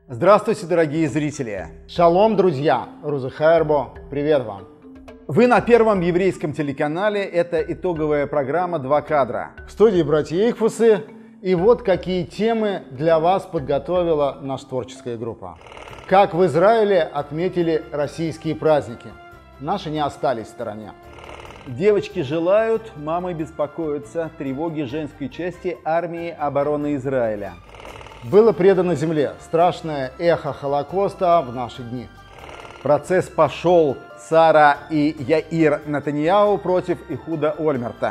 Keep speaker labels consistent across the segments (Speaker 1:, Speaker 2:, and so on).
Speaker 1: Здравствуйте, дорогие зрители!
Speaker 2: Шалом, друзья! Руза Хайрбо, привет вам!
Speaker 1: Вы на первом еврейском телеканале. Это итоговая программа «Два кадра».
Speaker 2: В студии братья Эйхфусы. И вот какие темы для вас подготовила наша творческая группа. Как в Израиле отметили российские праздники. Наши не остались в стороне.
Speaker 1: Девочки желают, мамы беспокоятся. Тревоги женской части армии обороны Израиля.
Speaker 2: Было предано земле страшное эхо Холокоста в наши дни.
Speaker 1: Процесс пошел. Сара и Яир Нетаньяху против Ихуда Ольмерта.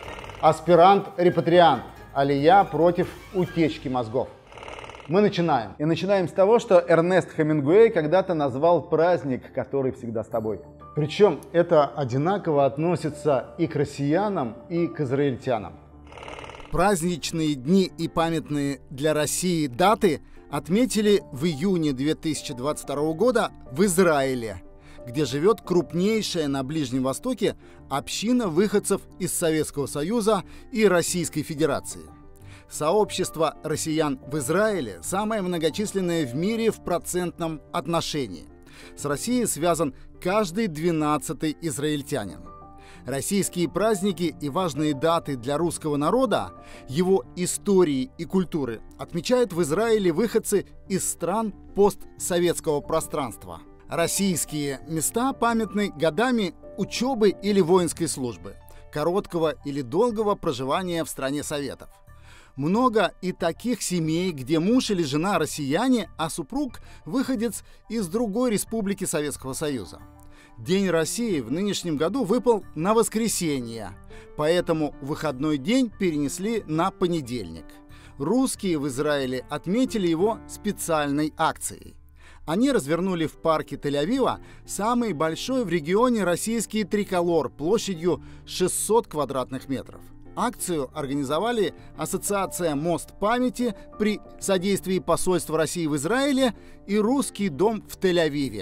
Speaker 2: Аспирант-репатриант. Алия против утечки мозгов. Мы начинаем.
Speaker 1: И начинаем с того, что Эрнест Хемингуэй когда-то назвал праздник, который всегда с тобой.
Speaker 2: Причем это одинаково относится и к россиянам, и к израильтянам. Праздничные дни и памятные для России даты отметили в июне 2022 года в Израиле, где живет крупнейшая на Ближнем Востоке община выходцев из Советского Союза и Российской Федерации. Сообщество россиян в Израиле самое многочисленное в мире в процентном отношении. С Россией связан каждый 12-й израильтянин. Российские праздники и важные даты для русского народа, его истории и культуры отмечают в Израиле выходцы из стран постсоветского пространства. Российские места памятны годами учебы или воинской службы, короткого или долгого проживания в стране Советов. Много и таких семей, где муж или жена россияне, а супруг – выходец из другой республики Советского Союза. День России в нынешнем году выпал на воскресенье, поэтому выходной день перенесли на понедельник. Русские в Израиле отметили его специальной акцией. Они развернули в парке Тель-Авива самый большой в регионе российский триколор площадью 600 квадратных метров. Акцию организовали Ассоциация «Мост памяти» при содействии посольства России в Израиле и Русский дом в Тель-Авиве.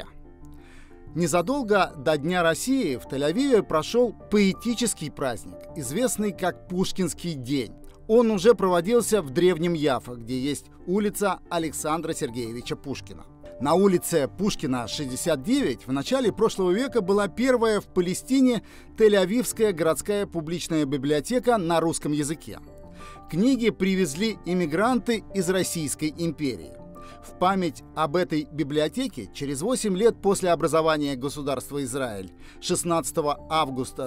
Speaker 2: Незадолго до Дня России в Тель-Авиве прошел поэтический праздник, известный как Пушкинский день. Он уже проводился в Древнем Яффа, где есть улица Александра Сергеевича Пушкина. На улице Пушкина, 69, в начале прошлого века была первая в Палестине Тель-Авивская городская публичная библиотека на русском языке. Книги привезли иммигранты из Российской империи. В память об этой библиотеке через 8 лет после образования государства Израиль, 16 августа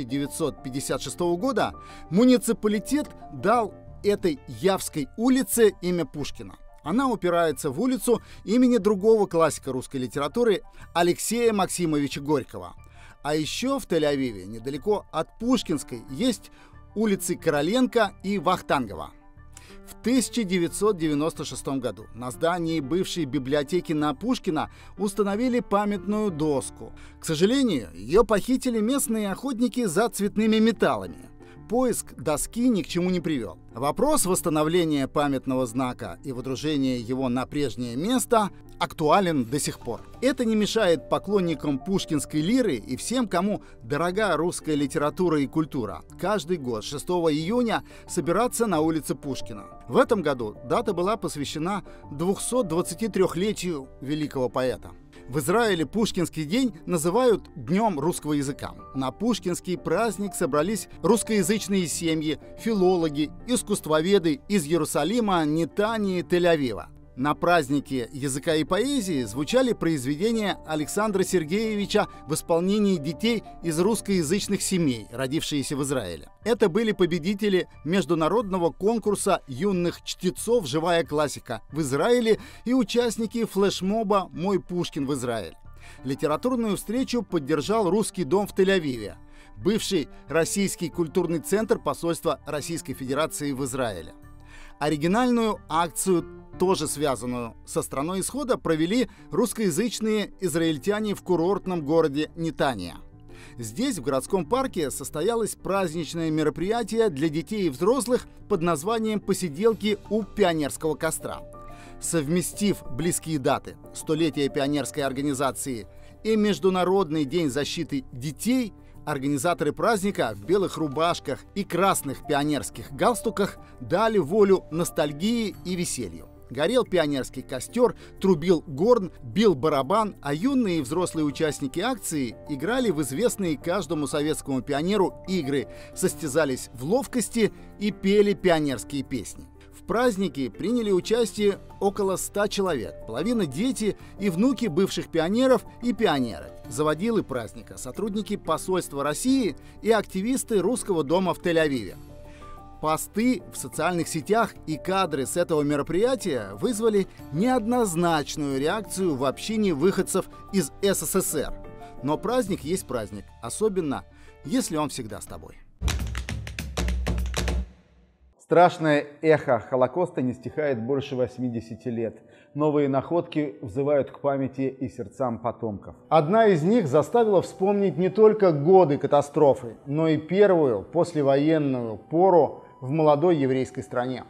Speaker 2: 1956 года, муниципалитет дал этой Явской улице имя Пушкина. Она упирается в улицу имени другого классика русской литературы Алексея Максимовича Горького. А еще в Тель-Авиве, недалеко от Пушкинской, есть улицы Короленко и Вахтангова. В 1996 году на здании бывшей библиотеки на Пушкина установили памятную доску. К сожалению, ее похитили местные охотники за цветными металлами. Поиск доски ни к чему не привел. Вопрос восстановления памятного знака и водружения его на прежнее место актуален до сих пор. Это не мешает поклонникам пушкинской лиры и всем, кому дорога русская литература и культура, каждый год 6 июня собираться на улице Пушкина. В этом году дата была посвящена 223-летию великого поэта. В Израиле Пушкинский день называют Днем русского языка. На пушкинский праздник собрались русскоязычные семьи, филологи, искусствоведы из Иерусалима, Нетании, Тель-Авива. На празднике языка и поэзии звучали произведения Александра Сергеевича в исполнении детей из русскоязычных семей, родившиеся в Израиле. Это были победители международного конкурса юных чтецов «Живая классика» в Израиле и участники флешмоба «Мой Пушкин в Израиль». Литературную встречу поддержал Русский дом в Тель-Авиве, бывший российский культурный центр посольства Российской Федерации в Израиле. Оригинальную акцию, тоже связанную со страной исхода, провели русскоязычные израильтяне в курортном городе Нетания. Здесь, в городском парке, состоялось праздничное мероприятие для детей и взрослых под названием «Посиделки у пионерского костра». Совместив близкие даты – столетие пионерской организации и Международный день защиты детей, организаторы праздника в белых рубашках и красных пионерских галстуках дали волю ностальгии и веселью. Горел пионерский костер, трубил горн, бил барабан, а юные и взрослые участники акции играли в известные каждому советскому пионеру игры, состязались в ловкости и пели пионерские песни. В празднике приняли участие около 100 человек, половина дети и внуки бывших пионеров и пионерок, заводилы праздника, сотрудники посольства России и активисты Русского дома в Тель-Авиве. Посты в социальных сетях и кадры с этого мероприятия вызвали неоднозначную реакцию в общине выходцев из СССР. Но праздник есть праздник, особенно если он всегда с тобой.
Speaker 1: Страшное эхо Холокоста не стихает больше 80 лет. Новые находки взывают к памяти и сердцам потомков.
Speaker 2: Одна из них заставила вспомнить не только годы катастрофы, но и первую послевоенную пору в молодой еврейской стране.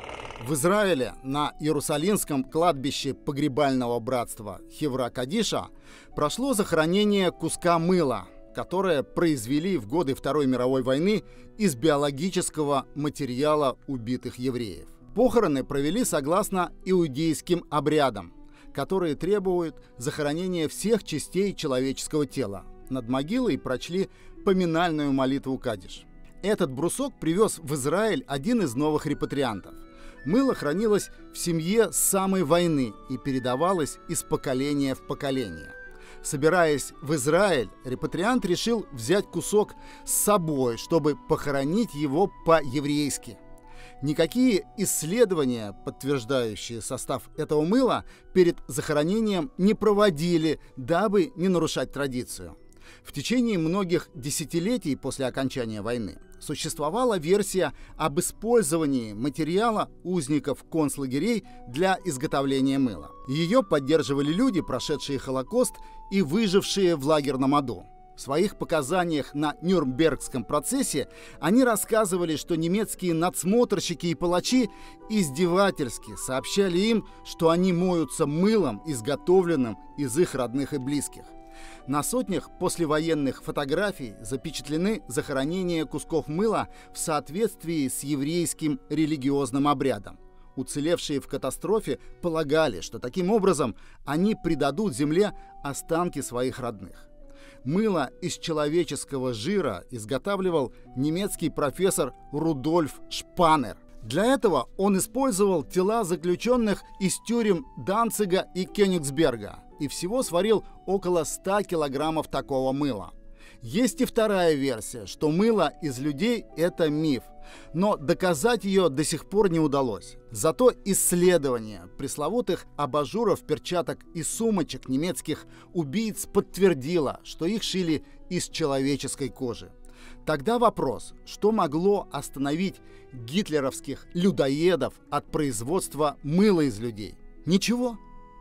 Speaker 2: В Израиле на Иерусалимском кладбище погребального братства Хевра Кадиша прошло захоронение куска мыла, которое произвели в годы Второй мировой войны из биологического материала убитых евреев. Похороны провели согласно иудейским обрядам, которые требуют захоронения всех частей человеческого тела. Над могилой прочли поминальную молитву Кадиш. Этот брусок привез в Израиль один из новых репатриантов. Мыло хранилось в семье с самой войны и передавалось из поколения в поколение. Собираясь в Израиль, репатриант решил взять кусок с собой, чтобы похоронить его по-еврейски. Никакие исследования, подтверждающие состав этого мыла, перед захоронением не проводили, дабы не нарушать традицию. В течение многих десятилетий после окончания войны существовала версия об использовании материала узников концлагерей для изготовления мыла. Ее поддерживали люди, прошедшие Холокост и выжившие в лагерном аду. В своих показаниях на Нюрнбергском процессе они рассказывали, что немецкие надсмотрщики и палачи издевательски сообщали им, что они моются мылом, изготовленным из их родных и близких. На сотнях послевоенных фотографий запечатлены захоронения кусков мыла в соответствии с еврейским религиозным обрядом. Уцелевшие в катастрофе полагали, что таким образом они предадут земле останки своих родных. Мыло из человеческого жира изготавливал немецкий профессор Рудольф Шпаннер. Для этого он использовал тела заключенных из тюрем Данцига и Кёнигсберга и всего сварил около 100 килограммов такого мыла. Есть и вторая версия, что мыло из людей – это миф, но доказать ее до сих пор не удалось. Зато исследование пресловутых абажуров, перчаток и сумочек немецких убийц подтвердило, что их шили из человеческой кожи. Тогда вопрос, что могло остановить гитлеровских людоедов от производства мыла из людей? Ничего.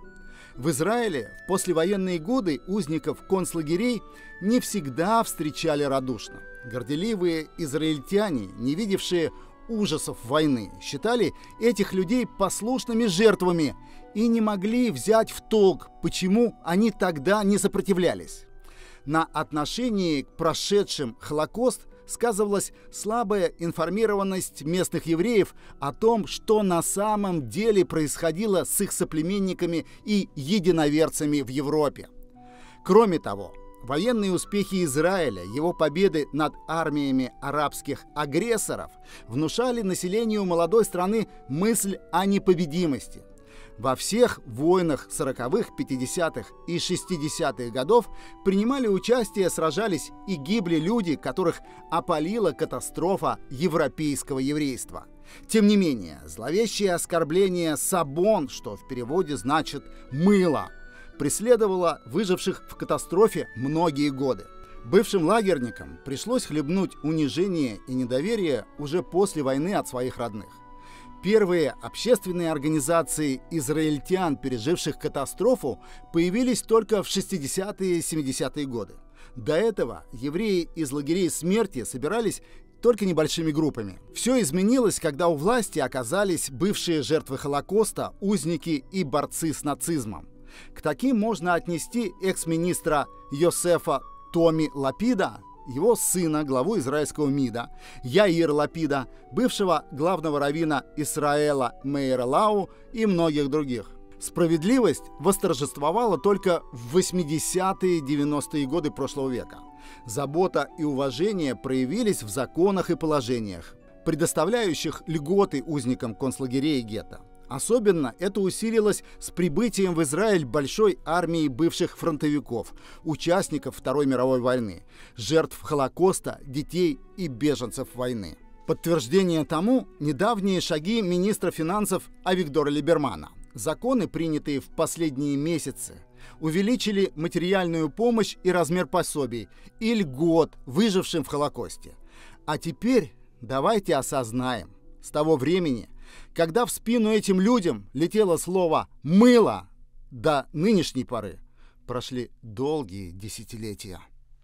Speaker 2: В Израиле в послевоенные годы узников концлагерей не всегда встречали радушно. Горделивые израильтяне, не видевшие ужасов войны, считали этих людей послушными жертвами и не могли взять в толк, почему они тогда не сопротивлялись. На отношении к прошедшим Холокост сказывалась слабая информированность местных евреев о том, что на самом деле происходило с их соплеменниками и единоверцами в Европе. Кроме того, военные успехи Израиля, его победы над армиями арабских агрессоров внушали населению молодой страны мысль о непобедимости. Во всех войнах 40-х, 50-х и 60-х годов принимали участие, сражались и гибли люди, которых опалила катастрофа европейского еврейства. Тем не менее, зловещее оскорбление «сабон», что в переводе значит «мыло», преследовало выживших в катастрофе многие годы. Бывшим лагерникам пришлось хлебнуть унижение и недоверие уже после войны от своих родных. Первые общественные организации израильтян, переживших катастрофу, появились только в 60-е и 70-е годы. До этого евреи из лагерей смерти собирались только небольшими группами. Все изменилось, когда у власти оказались бывшие жертвы Холокоста, узники и борцы с нацизмом. К таким можно отнести экс-министра Йосефа Томи Лапида, его сына, главу израильского МИДа, Яир Лапида, бывшего главного раввина Исраэла Меира Лау и многих других. Справедливость восторжествовала только в 80-е и 90-е годы прошлого века. Забота и уважение проявились в законах и положениях, предоставляющих льготы узникам концлагерей и гетто. Особенно это усилилось с прибытием в Израиль большой армии бывших фронтовиков, участников Второй мировой войны, жертв Холокоста, детей и беженцев войны. Подтверждение тому – недавние шаги министра финансов Авигдора Либермана. Законы, принятые в последние месяцы, увеличили материальную помощь и размер пособий и льгот выжившим в Холокосте. А теперь давайте осознаем, с того времени, когда в спину этим людям летело слово «мыло», до нынешней поры прошли долгие десятилетия.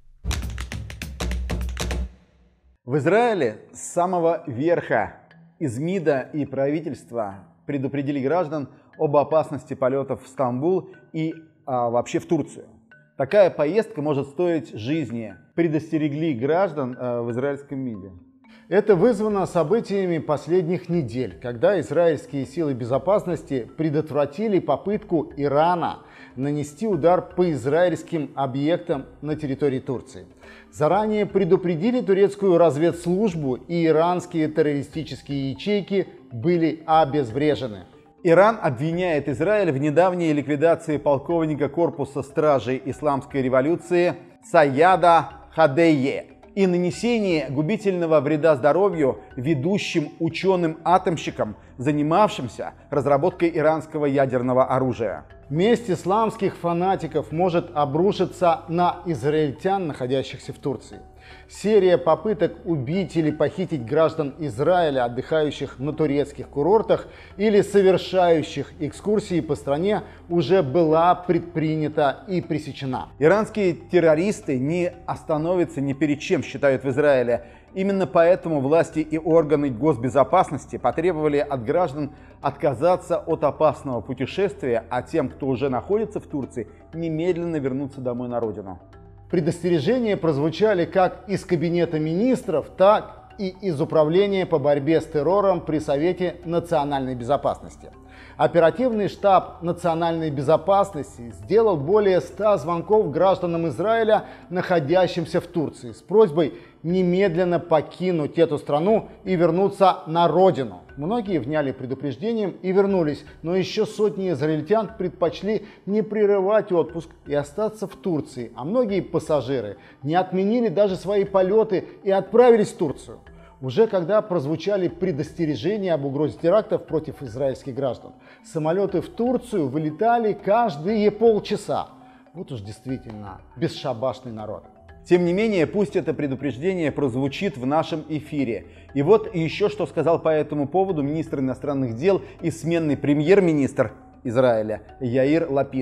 Speaker 1: В Израиле с самого верха из МИДа и правительства предупредили граждан об опасности полетов в Стамбул и вообще в Турцию. Такая поездка может стоить жизни, предостерегли граждан в израильском МИДе.
Speaker 2: Это вызвано событиями последних недель, когда израильские силы безопасности предотвратили попытку Ирана нанести удар по израильским объектам на территории Турции. Заранее предупредили турецкую разведслужбу, и иранские террористические ячейки были обезврежены.
Speaker 1: Иран обвиняет Израиль в недавней ликвидации полковника корпуса стражей исламской революции Саяда Хадейе и нанесении губительного вреда здоровью ведущим ученым-атомщикам, занимавшимся разработкой иранского ядерного оружия.
Speaker 2: Месть исламских фанатиков может обрушиться на израильтян, находящихся в Турции. Серия попыток убить или похитить граждан Израиля, отдыхающих на турецких курортах или совершающих экскурсии по стране, уже была предпринята и пресечена.
Speaker 1: Иранские террористы не остановятся ни перед чем, считают в Израиле. Именно поэтому власти и органы госбезопасности потребовали от граждан отказаться от опасного путешествия, а тем, кто уже находится в Турции, немедленно вернуться домой на родину.
Speaker 2: Предостережения прозвучали как из Кабинета министров, так и из Управления по борьбе с террором при Совете национальной безопасности. Оперативный штаб национальной безопасности сделал более 100 звонков гражданам Израиля, находящимся в Турции, с просьбой немедленно покинуть эту страну и вернуться на родину. Многие вняли предупреждением и вернулись, но еще сотни израильтян предпочли не прерывать отпуск и остаться в Турции, а многие пассажиры не отменили даже свои полеты и отправились в Турцию. Уже когда прозвучали предостережения об угрозе терактов против израильских граждан, самолеты в Турцию вылетали каждые полчаса. Вот уж действительно бесшабашный народ.
Speaker 1: Тем не менее, пусть это предупреждение прозвучит в нашем эфире. И вот еще что сказал по этому поводу министр иностранных дел и сменный премьер-министр Израиля Яир Лапид.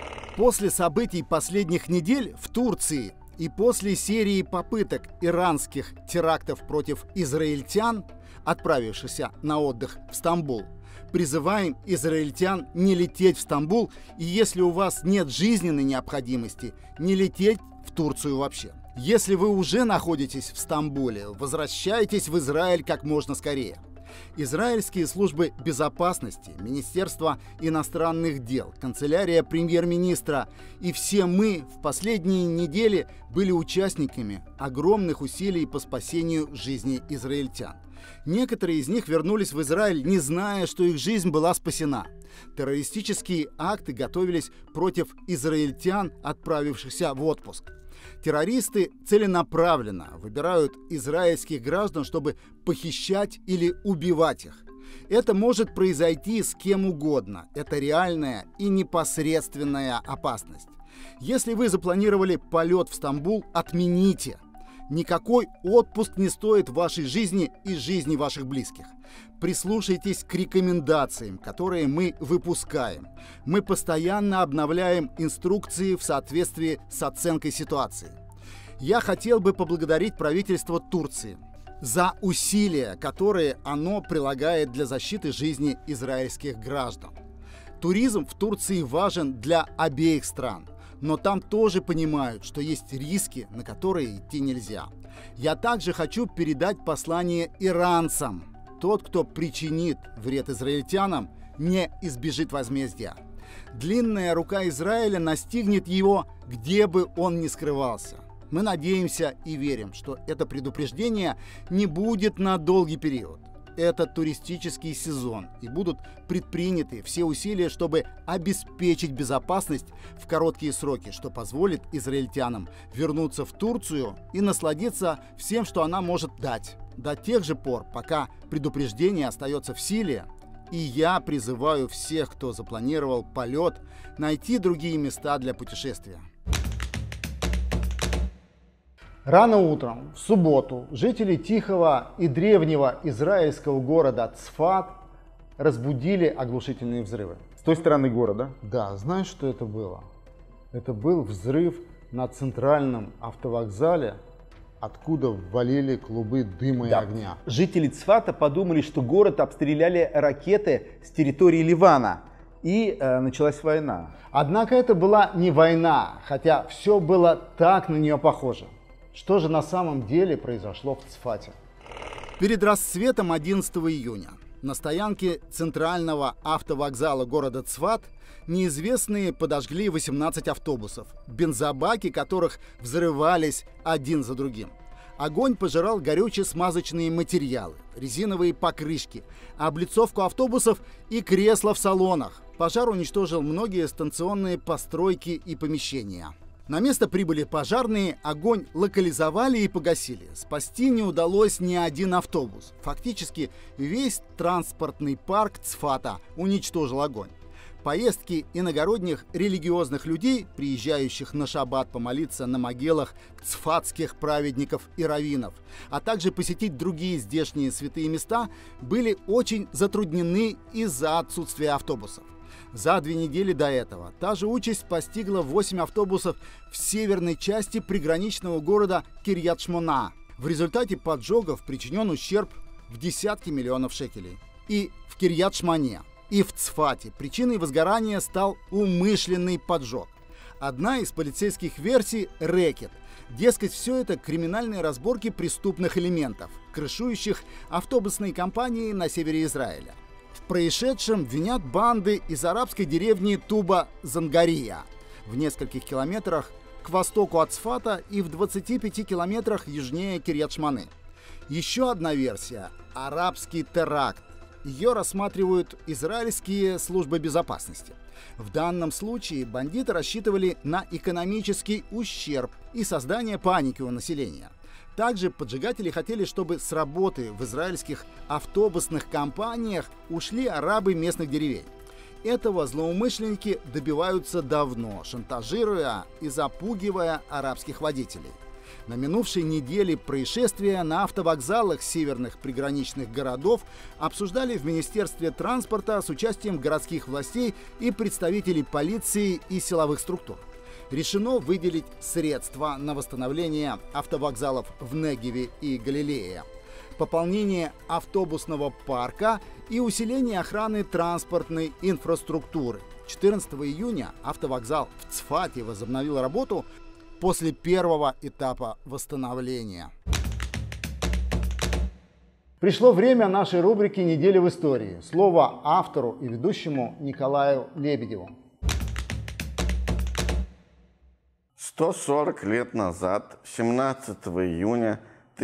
Speaker 2: После событий последних недель в Турции и после серии попыток иранских терактов против израильтян, отправившихся на отдых в Стамбул, призываем израильтян не лететь в Стамбул и, если у вас нет жизненной необходимости, не лететь в Турцию вообще. Если вы уже находитесь в Стамбуле, возвращайтесь в Израиль как можно скорее. Израильские службы безопасности, Министерство иностранных дел, канцелярия премьер-министра и все мы в последние недели были участниками огромных усилий по спасению жизни израильтян. Некоторые из них вернулись в Израиль, не зная, что их жизнь была спасена. Террористические акты готовились против израильтян, отправившихся в отпуск. Террористы целенаправленно выбирают израильских граждан, чтобы похищать или убивать их. Это может произойти с кем угодно. Это реальная и непосредственная опасность. Если вы запланировали полет в Стамбул, отмените. Никакой отпуск не стоит вашей жизни и жизни ваших близких. Прислушайтесь к рекомендациям, которые мы выпускаем. Мы постоянно обновляем инструкции в соответствии с оценкой ситуации. Я хотел бы поблагодарить правительство Турции за усилия, которые оно прилагает для защиты жизни израильских граждан. Туризм в Турции важен для обеих стран. но там тоже понимают, что есть риски, на которые идти нельзя. Я также хочу передать послание иранцам. Тот, кто причинит вред израильтянам, не избежит возмездия. Длинная рука Израиля настигнет его, где бы он ни скрывался. Мы надеемся и верим, что это предупреждение не будет на долгий период. Это туристический сезон, и будут предприняты все усилия, чтобы обеспечить безопасность в короткие сроки, что позволит израильтянам вернуться в Турцию и насладиться всем, что она может дать. До тех же пор, пока предупреждение остается в силе, и я призываю всех, кто запланировал полет, найти другие места для путешествия. Рано утром, в субботу, жители тихого и древнего израильского города Цфат разбудили оглушительные взрывы.
Speaker 1: С той стороны города?
Speaker 2: Да, знаешь, что это было? Это был взрыв на центральном автовокзале, откуда валили клубы дыма и огня.
Speaker 1: Жители Цфата подумали, что город обстреляли ракеты с территории Ливана. И началась война.
Speaker 2: Однако это была не война, хотя все было так на нее похоже. Что же на самом деле произошло в Цфате? Перед рассветом 11 июня на стоянке центрального автовокзала города Цфат неизвестные подожгли 18 автобусов, бензобаки которых взрывались один за другим. Огонь пожирал горюче-смазочные материалы, резиновые покрышки, облицовку автобусов и кресла в салонах. Пожар уничтожил многие станционные постройки и помещения. На место прибыли пожарные, огонь локализовали и погасили. Спасти не удалось ни один автобус. Фактически весь транспортный парк Цфата уничтожил огонь. Поездки иногородних религиозных людей, приезжающих на шаббат помолиться на могилах цфатских праведников и раввинов, а также посетить другие здешние святые места, были очень затруднены из-за отсутствия автобусов. За 2 недели до этого та же участь постигла 8 автобусов в северной части приграничного города Кирьят-Шмона. В результате поджогов причинен ущерб в десятки миллионов шекелей. И в Кирьят-Шмоне, и в Цфате причиной возгорания стал умышленный поджог. Одна из полицейских версий – рэкет. Дескать, все это криминальные разборки преступных элементов, крышующих автобусные компании на севере Израиля. В происшедшем винят банды из арабской деревни Туба-Зангария в нескольких километрах к востоку от Цфата и в 25 километрах южнее Кирьят-Шмоны. Еще одна версия – арабский теракт. Ее рассматривают израильские службы безопасности. В данном случае бандиты рассчитывали на экономический ущерб и создание паники у населения. Также поджигатели хотели, чтобы с работы в израильских автобусных компаниях ушли арабы местных деревень. Этого злоумышленники добиваются давно, шантажируя и запугивая арабских водителей. На минувшей неделе происшествия на автовокзалах северных приграничных городов обсуждали в Министерстве транспорта с участием городских властей и представителей полиции и силовых структур. Решено выделить средства на восстановление автовокзалов в Негеве и Галилее, пополнение автобусного парка и усиление охраны транспортной инфраструктуры. 14 июня автовокзал в Цфате возобновил работу после первого этапа восстановления. Пришло время нашей рубрики «Неделя в истории». Слово автору и ведущему Николаю Лебедеву.
Speaker 3: 140 лет назад, 17 июня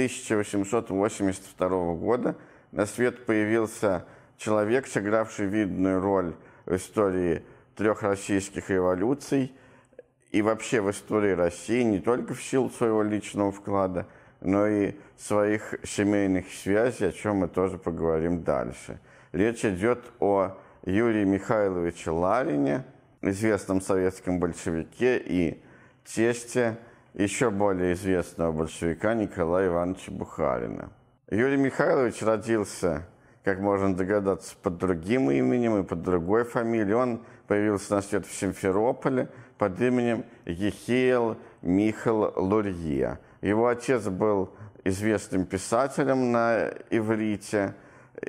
Speaker 3: 1882 года, на свет появился человек, сыгравший видную роль в истории 3 российских революций и вообще в истории России не только в силу своего личного вклада, но и своих семейных связей, о чем мы тоже поговорим дальше. Речь идет о Юрии Михайловиче Ларине, известном советском большевике и тесте еще более известного большевика Николая Ивановича Бухарина. Юрий Михайлович родился, как можно догадаться, под другим именем и под другой фамилией. Он появился на свет в Симферополе под именем Ехиэл Михал Лурье. Его отец был известным писателем на иврите,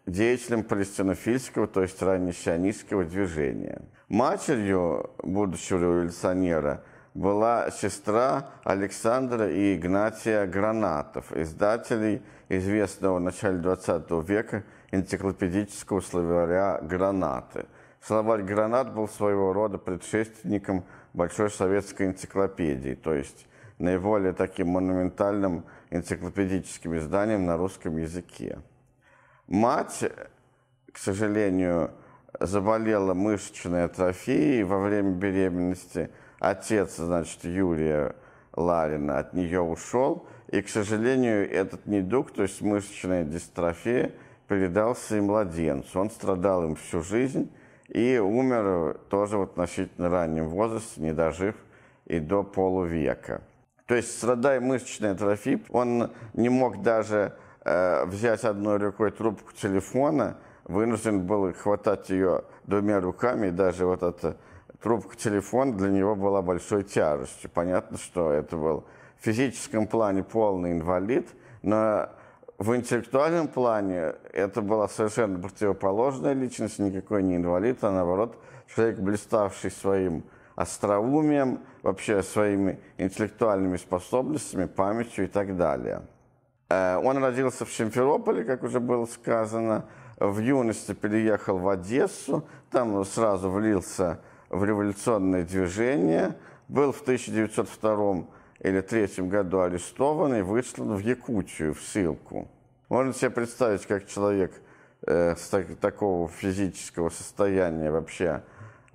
Speaker 3: деятелем палестинофильского, то есть раннесионистского движения. Матерью будущего революционера была сестра Александра и Игнатия Гранатов, издателей известного в начале XX века энциклопедического словаря «Гранаты». Словарь «Гранат» был своего рода предшественником Большой советской энциклопедии, то есть наиболее таким монументальным энциклопедическим изданием на русском языке. Мать, к сожалению, заболела мышечной атрофией во время беременности. Отец, значит, Юрия Ларина от нее ушел. И, к сожалению, этот недуг, то есть мышечная дистрофия, передался и младенцу. Он страдал им всю жизнь и умер тоже в относительно раннем возрасте, не дожив и до полувека. То есть, страдая мышечной атрофией, он не мог даже взять одной рукой трубку телефона, вынужден был хватать ее двумя руками, и даже вот эта трубка телефона для него была большой тяжестью. Понятно, что это был в физическом плане полный инвалид, но в интеллектуальном плане это была совершенно противоположная личность, никакой не инвалид, а наоборот человек, блиставший своим остроумием, вообще своими интеллектуальными способностями, памятью и так далее. Он родился в Симферополе, как уже было сказано, в юности переехал в Одессу, там сразу влился в революционное движение, был в 1902 или 1903 году арестован и выслан в Якутию, в ссылку. Можно себе представить, как человек с такого физического состояния вообще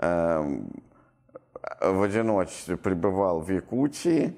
Speaker 3: в одиночестве пребывал в Якутии,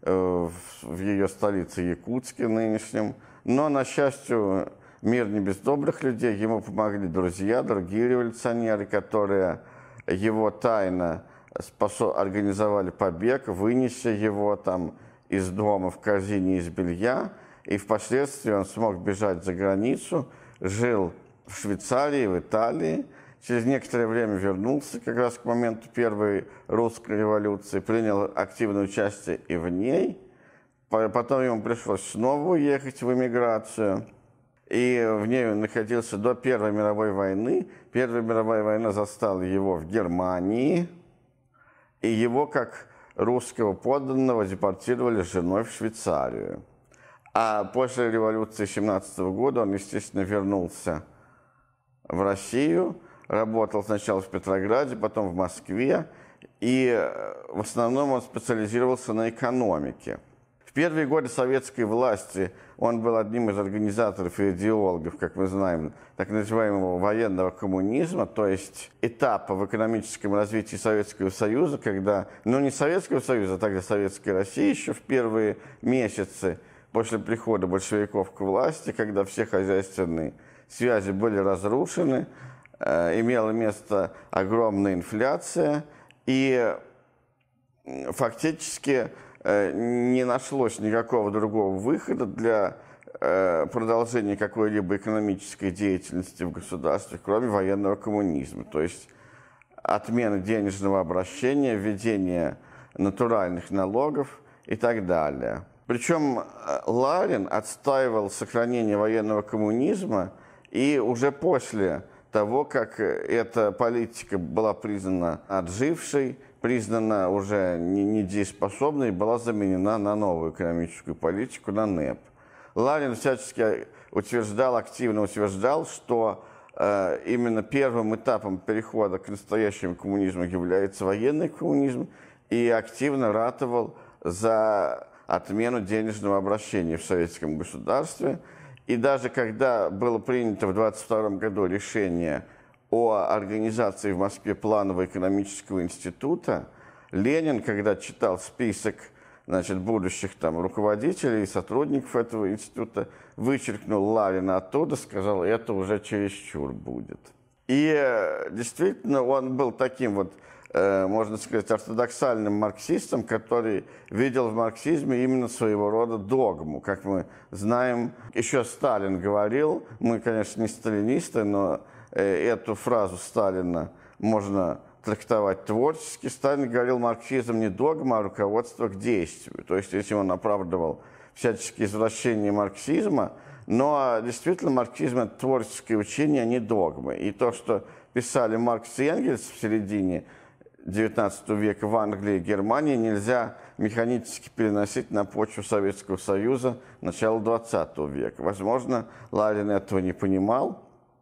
Speaker 3: в ее столице Якутске нынешнем. Но, на счастье, мир не без добрых людей, ему помогли друзья, другие революционеры, которые его тайно организовали побег, вынеся его там из дома в корзине из белья, и впоследствии он смог бежать за границу, жил в Швейцарии, в Италии, через некоторое время вернулся как раз к моменту первой русской революции, принял активное участие и в ней. Потом ему пришлось снова уехать в эмиграцию, и в ней он находился до Первой мировой войны. Первая мировая война застала его в Германии, и его, как русского подданного, депортировали с женой в Швейцарию. А после революции 1917 года он, естественно, вернулся в Россию, работал сначала в Петрограде, потом в Москве, и в основном он специализировался на экономике. В первые годы советской власти он был одним из организаторов и идеологов, как мы знаем, так называемого военного коммунизма, то есть этапа в экономическом развитии Советского Союза, когда, ну не Советского Союза, а тогда Советской России еще в первые месяцы после прихода большевиков к власти, когда все хозяйственные связи были разрушены, имела место огромная инфляция, и фактически не нашлось никакого другого выхода для продолжения какой-либо экономической деятельности в государстве, кроме военного коммунизма, то есть отмены денежного обращения, введения натуральных налогов и так далее. Причем Ларин отстаивал сохранение военного коммунизма и уже после того, как эта политика была признана отжившей, признана уже недееспособной, была заменена на новую экономическую политику, на НЭП. Ларин всячески активно утверждал, что именно первым этапом перехода к настоящему коммунизму является военный коммунизм, и активно ратовал за отмену денежного обращения в советском государстве. И даже когда было принято в 1922 году решение о организации в Москве планового экономического института, Ленин, когда читал список, значит, будущих там руководителей и сотрудников этого института, вычеркнул Ларина оттуда, сказал, это уже чересчур будет. И действительно он был таким вот, можно сказать, ортодоксальным марксистом, который видел в марксизме именно своего рода догму. Как мы знаем, еще Сталин говорил, мы, конечно, не сталинисты, но эту фразу Сталина можно трактовать творчески. Сталин говорил, марксизм не догма, а руководство к действию. То есть, если он оправдывал всяческие извращения марксизма, Но действительно марксизм – это творческое учение, а не догмы. И то, что писали Маркс и Энгельс в середине XIX века в Англии и Германии, нельзя механически переносить на почву Советского Союза начала XX века. Возможно, Ларин этого не понимал,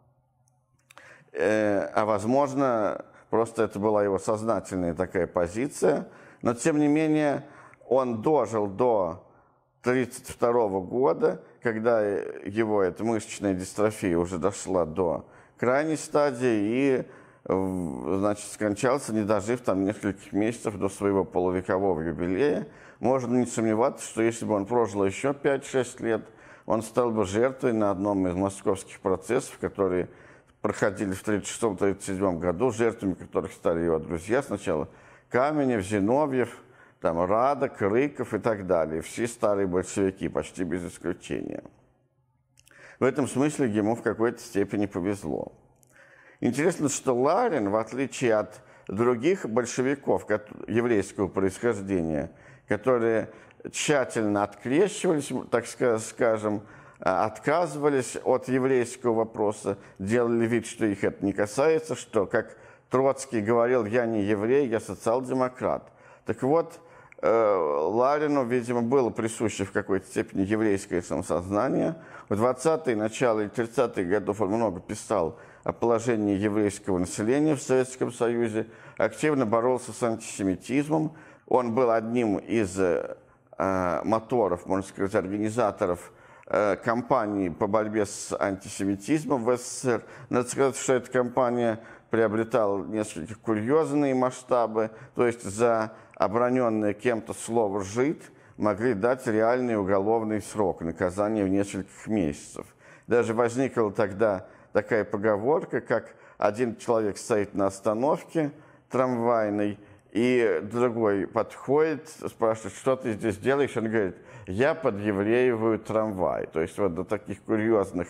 Speaker 3: а возможно, просто это была его сознательная такая позиция. Но, тем не менее, он дожил до 1932 года, когда его эта мышечная дистрофия уже дошла до крайней стадии и, значит, скончался, не дожив там нескольких месяцев до своего полувекового юбилея. Можно не сомневаться, что если бы он прожил еще 5-6 лет, он стал бы жертвой на одном из московских процессов, которые проходили в 1936-1937 году, жертвами которых стали его друзья. Сначала Каменев, Зиновьев, там, Радок, Рыков и так далее. Все старые большевики, почти без исключения. В этом смысле ему в какой-то степени повезло. Интересно, что Ларин, в отличие от других большевиков еврейского происхождения, которые тщательно открещивались, так скажем, отказывались от еврейского вопроса, делали вид, что их это не касается, что, как Троцкий говорил, я не еврей, я социал-демократ. Так вот, Ларину, видимо, было присуще в какой-то степени еврейское самосознание. В 20-е, начало 30-х годов он много писал о положении еврейского населения в Советском Союзе, активно боролся с антисемитизмом. Он был одним из моторов, можно сказать, организаторов кампании по борьбе с антисемитизмом в СССР. Надо сказать, что эта кампания приобретала несколько курьезные масштабы, то есть за оброненное кем-то слово «жид» могли дать реальный уголовный срок, наказание в нескольких месяцев. Даже возникла тогда такая поговорка, как один человек стоит на остановке трамвайной, и другой подходит, спрашивает, что ты здесь делаешь? Он говорит, я подевреиваю трамвай. То есть вот до таких курьезных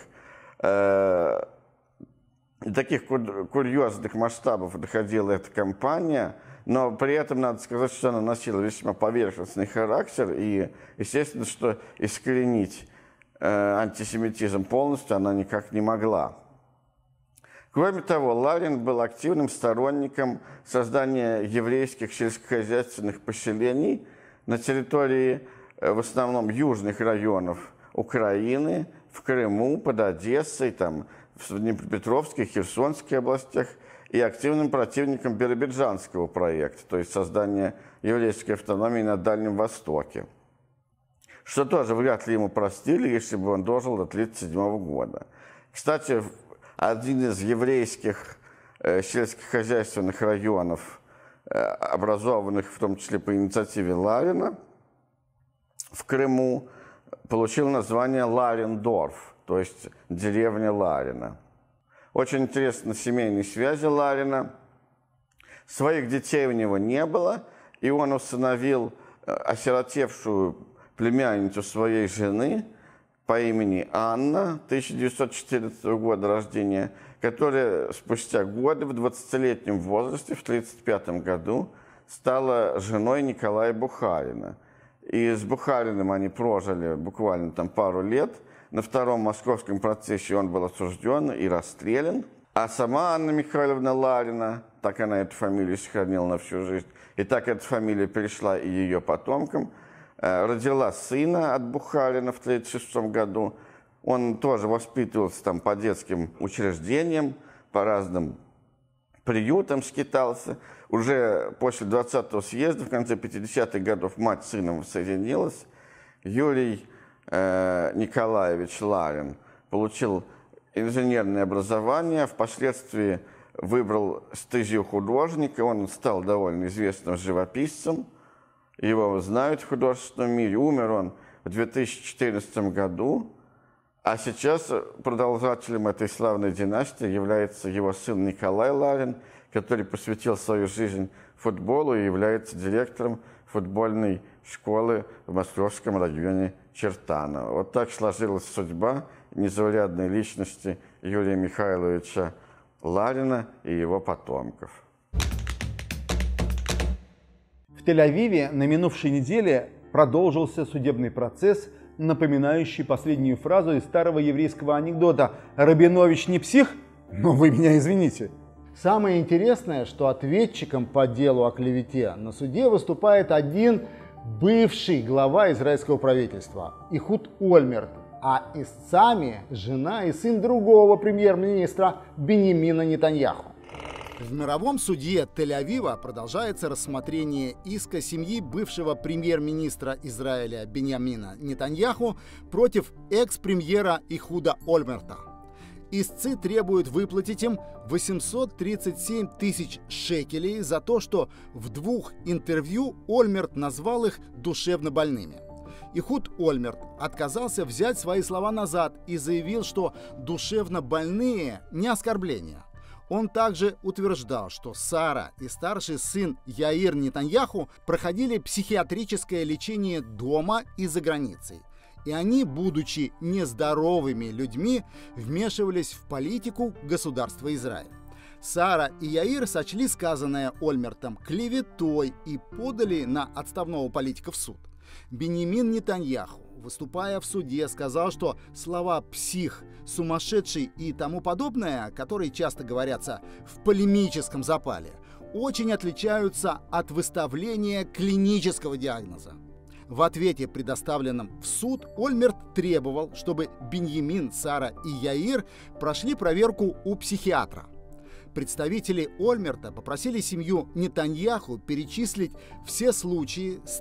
Speaker 3: масштабов доходила эта кампания, но при этом надо сказать, что она носила весьма поверхностный характер, и, естественно, что искоренить антисемитизм полностью она никак не могла. Кроме того, Ларин был активным сторонником создания еврейских сельскохозяйственных поселений на территории, в основном, южных районов Украины, в Крыму, под Одессой, там, в Днепропетровской, Херсонской областях, и активным противником биробиджанского проекта, то есть создания еврейской автономии на Дальнем Востоке. Что тоже вряд ли ему простили, если бы он дожил до 1937 года. Кстати, один из еврейских сельскохозяйственных районов, образованных в том числе по инициативе Ларина, в Крыму, получил название Ларендорф, то есть деревня Ларина. Очень интересны семейные связи Ларина. Своих детей у него не было, и он усыновил осиротевшую племянницу своей жены по имени Анна, 1914 года рождения, которая спустя годы в 20-летнем возрасте, в 1935 году, стала женой Николая Бухарина. И с Бухариным они прожили буквально там пару лет. На втором московском процессе он был осужден и расстрелян. А сама Анна Михайловна Ларина, так она эту фамилию сохранила на всю жизнь, и так эта фамилия перешла и ее потомкам, родила сына от Бухарина в 1936 году. Он тоже воспитывался там по детским учреждениям, по разным приютам скитался. Уже после 20-го съезда, в конце 50-х годов, мать с сыном воссоединилась. Юрий Николаевич Ларин получил инженерное образование, впоследствии выбрал стезию художника, он стал довольно известным живописцем, его знают в художественном мире. Умер он в 2014 году, а сейчас продолжателем этой славной династии является его сын Николай Ларин, который посвятил свою жизнь футболу и является директором футбольной школы в московском районе Чертаново. Вот так сложилась судьба незаурядной личности Юрия Михайловича Ларина и его потомков.
Speaker 1: В Тель-Авиве на минувшей неделе продолжился судебный процесс напоминающий последнюю фразу из старого еврейского анекдота «Рабинович не псих? Но вы меня извините».
Speaker 2: Самое интересное, что ответчиком по делу о клевете на суде выступает один бывший глава израильского правительства Эхуд Ольмерт, а истцами жена и сын другого премьер-министра Биньямина Нетаньяху. В мировом суде Тель-Авива продолжается рассмотрение иска семьи бывшего премьер-министра Израиля Биньямина Нетаньяху против экс-премьера Эхуда Ольмерта. Истцы требуют выплатить им 837 тысяч шекелей за то, что в 2 интервью Ольмерт назвал их душевно больными. Эхуд Ольмерт отказался взять свои слова назад и заявил, что душевно больные не оскорбление. Он также утверждал, что Сара и старший сын Яир Нетаньяху проходили психиатрическое лечение дома и за границей. И они, будучи нездоровыми людьми, вмешивались в политику государства Израиль. Сара и Яир сочли сказанное Ольмертом клеветой и подали на отставного политика в суд. Биньямин Нетаньяху, выступая в суде, сказал, что слова «псих», «сумасшедший» и тому подобное, которые часто говорятся в полемическом запале, очень отличаются от выставления клинического диагноза. В ответе, предоставленном в суд, Ольмерт требовал, чтобы Биньямин, Сара и Яир прошли проверку у психиатра. Представители Ольмерта попросили семью Нетаньяху перечислить все случаи с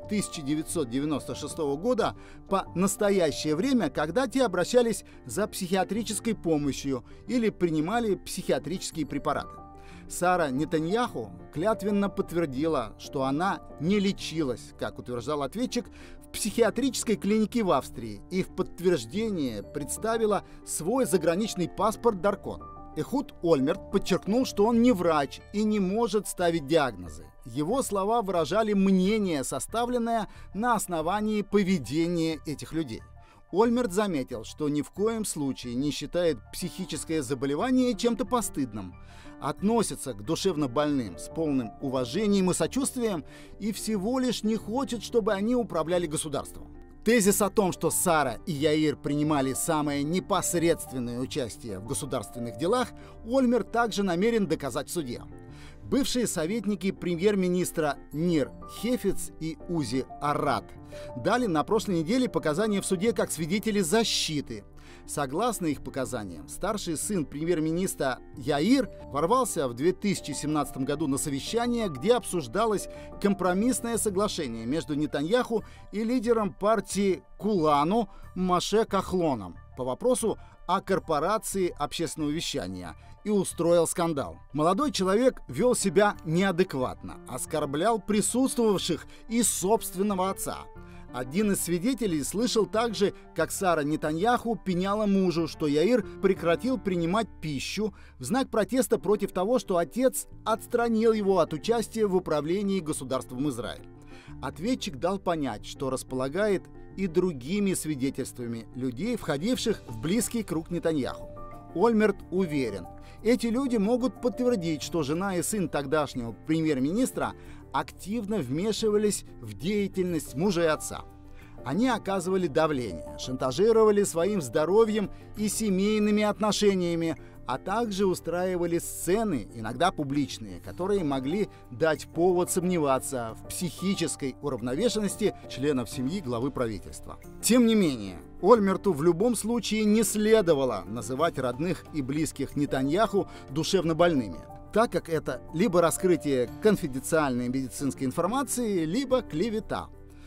Speaker 2: 1996 года по настоящее время, когда те обращались за психиатрической помощью или принимали психиатрические препараты. Сара Нетаньяху клятвенно подтвердила, что она не лечилась, как утверждал ответчик, в психиатрической клинике в Австрии и в подтверждение представила свой заграничный паспорт Даркон. Эхуд Ольмерт подчеркнул, что он не врач и не может ставить диагнозы. Его слова выражали мнение, составленное на основании поведения этих людей. Ольмерт заметил, что ни в коем случае не считает психическое заболевание чем-то постыдным, относится к душевно больным с полным уважением и сочувствием и всего лишь не хочет, чтобы они управляли государством. Тезис о том, что Сара и Яир принимали самое непосредственное участие в государственных делах, Ольмерт также намерен доказать в суде. Бывшие советники премьер-министра Нир Хефец и Узи Арад дали на прошлой неделе показания в суде как свидетели защиты. Согласно их показаниям, старший сын премьер-министра Яир ворвался в 2017 году на совещание, где обсуждалось компромиссное соглашение между Нетаньяху и лидером партии Кулану Моше Кахлоном по вопросу о корпорации общественного вещания и устроил скандал. Молодой человек вел себя неадекватно, оскорблял присутствовавших и собственного отца. Один из свидетелей слышал также, как Сара Нетаньяху пеняла мужу, что Яир прекратил принимать пищу в знак протеста против того, что отец отстранил его от участия в управлении государством Израиль. Ответчик дал понять, что располагает и другими свидетельствами людей, входивших в близкий круг Нетаньяху. Ольмерт уверен, эти люди могут подтвердить, что жена и сын тогдашнего премьер-министра активно вмешивались в деятельность мужа и отца. Они оказывали давление, шантажировали своим здоровьем и семейными отношениями, а также устраивали сцены, иногда публичные, которые могли дать повод сомневаться в психической уравновешенности членов семьи главы правительства. Тем не менее, Ольмерту в любом случае не следовало называть родных и близких Нетаньяху душевно больными, так как это либо раскрытие конфиденциальной медицинской информации, либо клевета.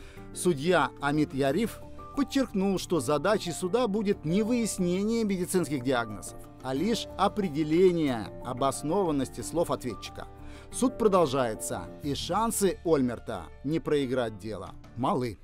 Speaker 2: Судья Amit Yarif подчеркнул, что задачей суда будет не выяснение медицинских диагнозов, а лишь определение обоснованности слов ответчика. Суд продолжается, и шансы Ольмерта не проиграть дело малы.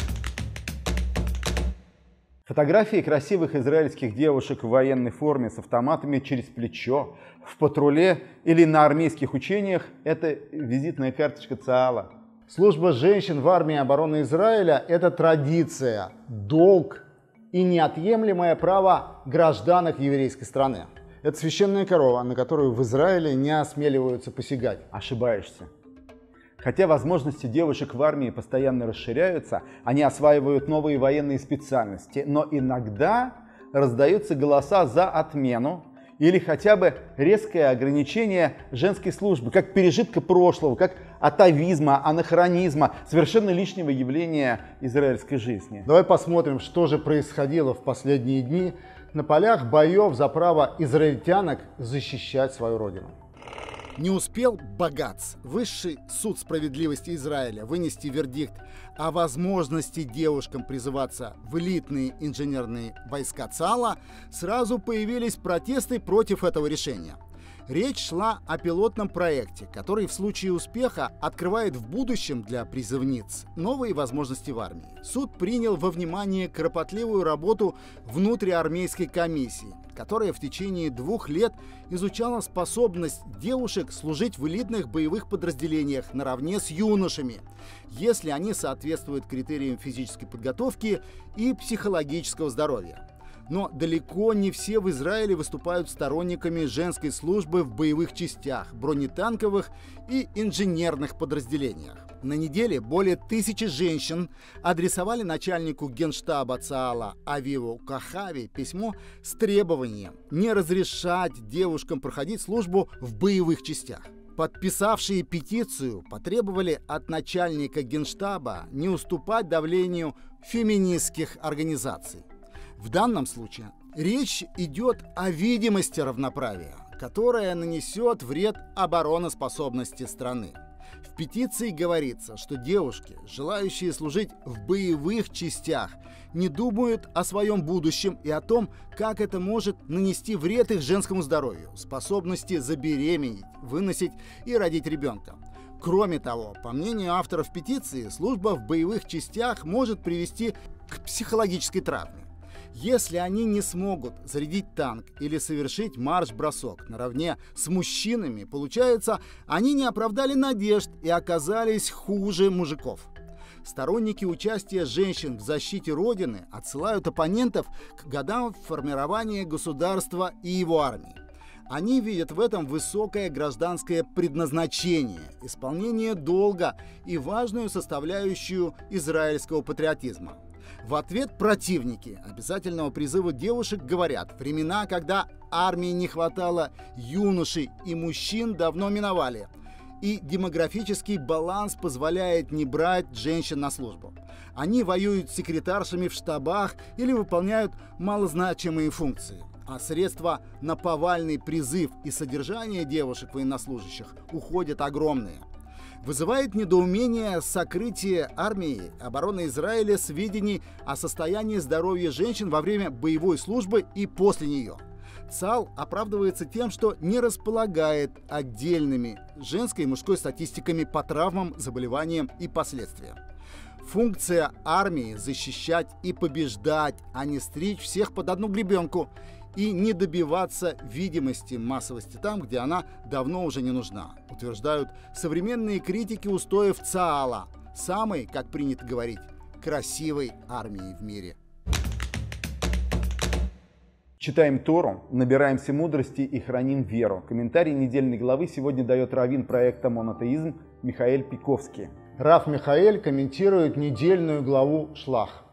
Speaker 1: Фотографии красивых израильских девушек в военной форме с автоматами через плечо, в патруле или на армейских учениях – это визитная карточка ЦААЛа.
Speaker 2: Служба женщин в армии обороны Израиля – это традиция, долг и неотъемлемое право гражданок еврейской страны. Это священная корова, на которую в Израиле не осмеливаются посягать.
Speaker 1: Ошибаешься. Хотя возможности девушек в армии постоянно расширяются, они осваивают новые военные специальности, но иногда раздаются голоса за отмену или хотя бы резкое ограничение женской службы, как пережитка прошлого, как атавизма, анахронизма, совершенно лишнего явления израильской жизни.
Speaker 2: Давай посмотрим, что же происходило в последние дни на полях боев за право израильтянок защищать свою родину. Не успел Багац, высший суд справедливости Израиля, вынести вердикт о возможности девушкам призываться в элитные инженерные войска ЦАЛа, сразу появились протесты против этого решения. Речь шла о пилотном проекте, который в случае успеха открывает в будущем для призывниц новые возможности в армии. Суд принял во внимание кропотливую работу внутриармейской комиссии, которая в течение 2 лет изучала способность девушек служить в элитных боевых подразделениях наравне с юношами, если они соответствуют критериям физической подготовки и психологического здоровья. Но далеко не все в Израиле выступают сторонниками женской службы в боевых частях, бронетанковых и инженерных подразделениях. На неделе более 1000 женщин адресовали начальнику генштаба ЦААЛа Авиву Кахави письмо с требованием не разрешать девушкам проходить службу в боевых частях. Подписавшие петицию потребовали от начальника генштаба не уступать давлению феминистских организаций. В данном случае речь идет о видимости равноправия, которая нанесет вред обороноспособности страны. В петиции говорится, что девушки, желающие служить в боевых частях, не думают о своем будущем и о том, как это может нанести вред их женскому здоровью, способности забеременеть, выносить и родить ребенка. Кроме того, по мнению авторов петиции, служба в боевых частях может привести к психологической травме. Если они не смогут зарядить танк или совершить марш-бросок наравне с мужчинами, получается, они не оправдали надежд и оказались хуже мужиков. Сторонники участия женщин в защите Родины отсылают оппонентов к годам формирования государства и его армии. Они видят в этом высокое гражданское предназначение, исполнение долга и важную составляющую израильского патриотизма. В ответ противники обязательного призыва девушек говорят: времена, когда армии не хватало юношей и мужчин, давно миновали, и демографический баланс позволяет не брать женщин на службу. Они воюют с секретаршами в штабах или выполняют малозначимые функции, а средства на повальный призыв и содержание девушек-военнослужащих уходят огромные. Вызывает недоумение сокрытие армии обороны Израиля сведений о состоянии здоровья женщин во время боевой службы и после нее. ЦААЛ оправдывается тем, что не располагает отдельными женской и мужской статистиками по травмам, заболеваниям и последствиям. Функция армии – защищать и побеждать, а не стричь всех под одну гребенку и не добиваться видимости массовости там, где она давно уже не нужна, утверждают современные критики устоев ЦААЛа, самой, как принято говорить, красивой армии в мире.
Speaker 1: Читаем Тору, набираемся мудрости и храним веру. Комментарий недельной главы сегодня дает раввин проекта «Монотеизм» Михаэль Пиковский.
Speaker 2: Рав Михаэль комментирует недельную главу Шлах.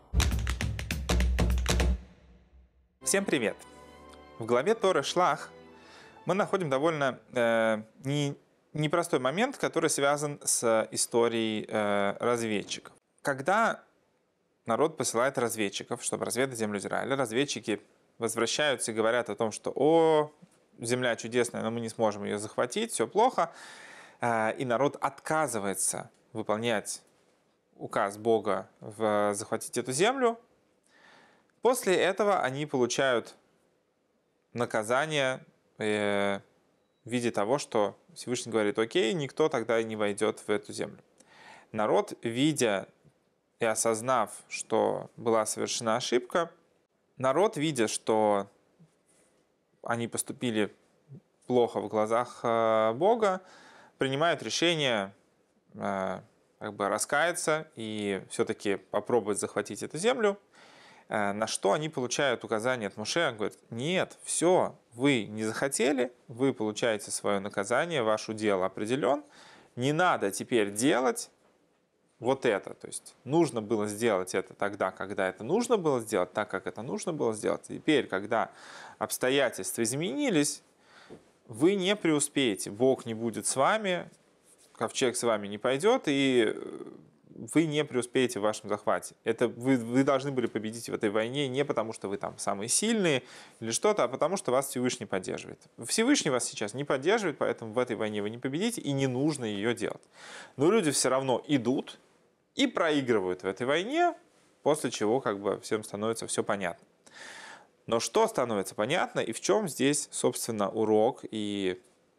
Speaker 4: Всем привет! В главе Торы Шлах мы находим довольно непростой момент, который связан с историей разведчиков. Когда народ посылает разведчиков, чтобы разведать землю Израиля, разведчики возвращаются и говорят о том, что земля чудесная, но мы не сможем ее захватить, все плохо, и народ отказывается выполнять указ Бога захватить эту землю. После этого они получают наказание в виде того, что Всевышний говорит: окей, никто тогда не войдет в эту землю. Народ, видя и осознав, что была совершена ошибка, народ, видя, что они поступили плохо в глазах Бога, принимают решение раскаяться и все-таки попробовать захватить эту землю. На что они получают указание от Моше, говорят: нет, все, вы не захотели, вы получаете свое наказание, ваш удел определен, не надо теперь делать вот это. То есть нужно было сделать это тогда, когда это нужно было сделать, так, как это нужно было сделать. Теперь, когда обстоятельства изменились, вы не преуспеете. Бог не будет с вами, ковчег с вами не пойдет, и вы не преуспеете в вашем захвате. Это вы должны были победить в этой войне не потому, что вы там самые сильные или что-то, а потому, что вас Всевышний поддерживает. Всевышний вас сейчас не поддерживает, поэтому в этой войне вы не победите, и не нужно ее делать. Но люди все равно идут и проигрывают в этой войне, после чего как бы всем становится все понятно. Но что становится понятно и в чем здесь, собственно, урок и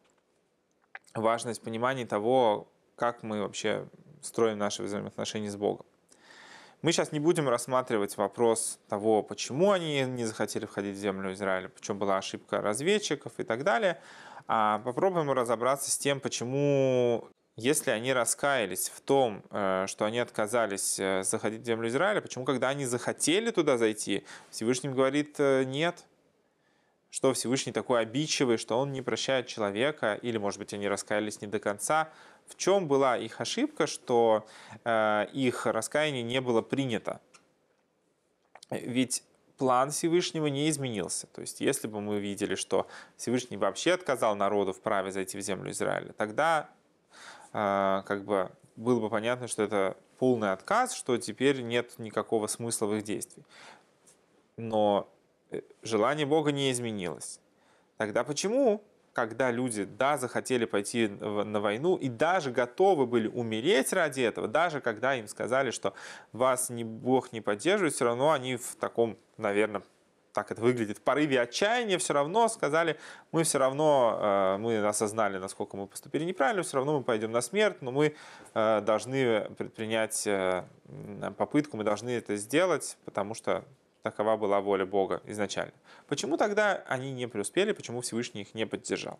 Speaker 4: важность понимания того, как мы вообще строим наши взаимоотношения с Богом. Мы сейчас не будем рассматривать вопрос того, почему они не захотели входить в землю Израиля, почему была ошибка разведчиков и так далее, а попробуем разобраться с тем, почему, если они раскаялись в том, что они отказались заходить в землю Израиля, почему, когда они захотели туда зайти, Всевышний говорит «нет». Что Всевышний такой обидчивый, что он не прощает человека, или, может быть, они раскаялись не до конца. В чем была их ошибка, что их раскаяние не было принято? Ведь план Всевышнего не изменился. То есть, если бы мы видели, что Всевышний вообще отказал народу в праве зайти в землю Израиля, тогда как бы было бы понятно, что это полный отказ, что теперь нет никакого смысла в их действиях. Но желание Бога не изменилось. Тогда почему, когда люди, захотели пойти на войну и даже готовы были умереть ради этого, даже когда им сказали, что вас Бог не поддерживает, все равно они в таком, наверное, так это выглядит, в порыве отчаяния все равно сказали, мы осознали, насколько мы поступили неправильно, все равно мы пойдем на смерть, но мы должны предпринять попытку, мы должны это сделать, потому что такова была воля Бога изначально. Почему тогда они не преуспели, почему Всевышний их не поддержал?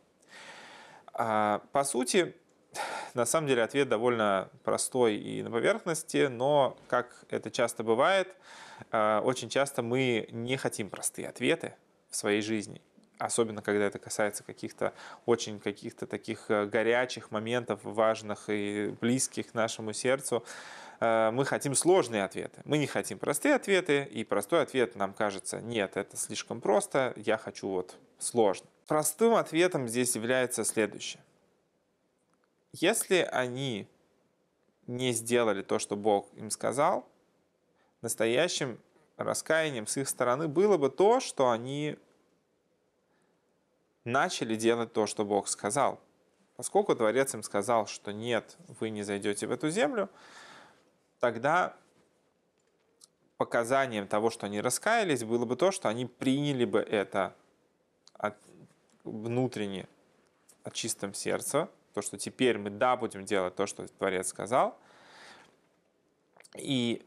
Speaker 4: По сути, на самом деле ответ довольно простой и на поверхности, но, как это часто бывает, очень часто мы не хотим простые ответы в своей жизни, особенно когда это касается каких-то таких горячих моментов, важных и близких к нашему сердцу. Мы хотим сложные ответы. Мы не хотим простые ответы, и простой ответ нам кажется, нет, это слишком просто, я хочу сложно. Простым ответом здесь является следующее. Если они не сделали то, что Бог им сказал, настоящим раскаянием с их стороны было бы то, что они начали делать то, что Бог сказал. Поскольку Творец им сказал, что нет, вы не зайдете в эту землю, тогда показанием того, что они раскаялись, было бы то, что они приняли бы это внутренне от чистым сердца, то, что теперь мы будем делать то, что Творец сказал. И,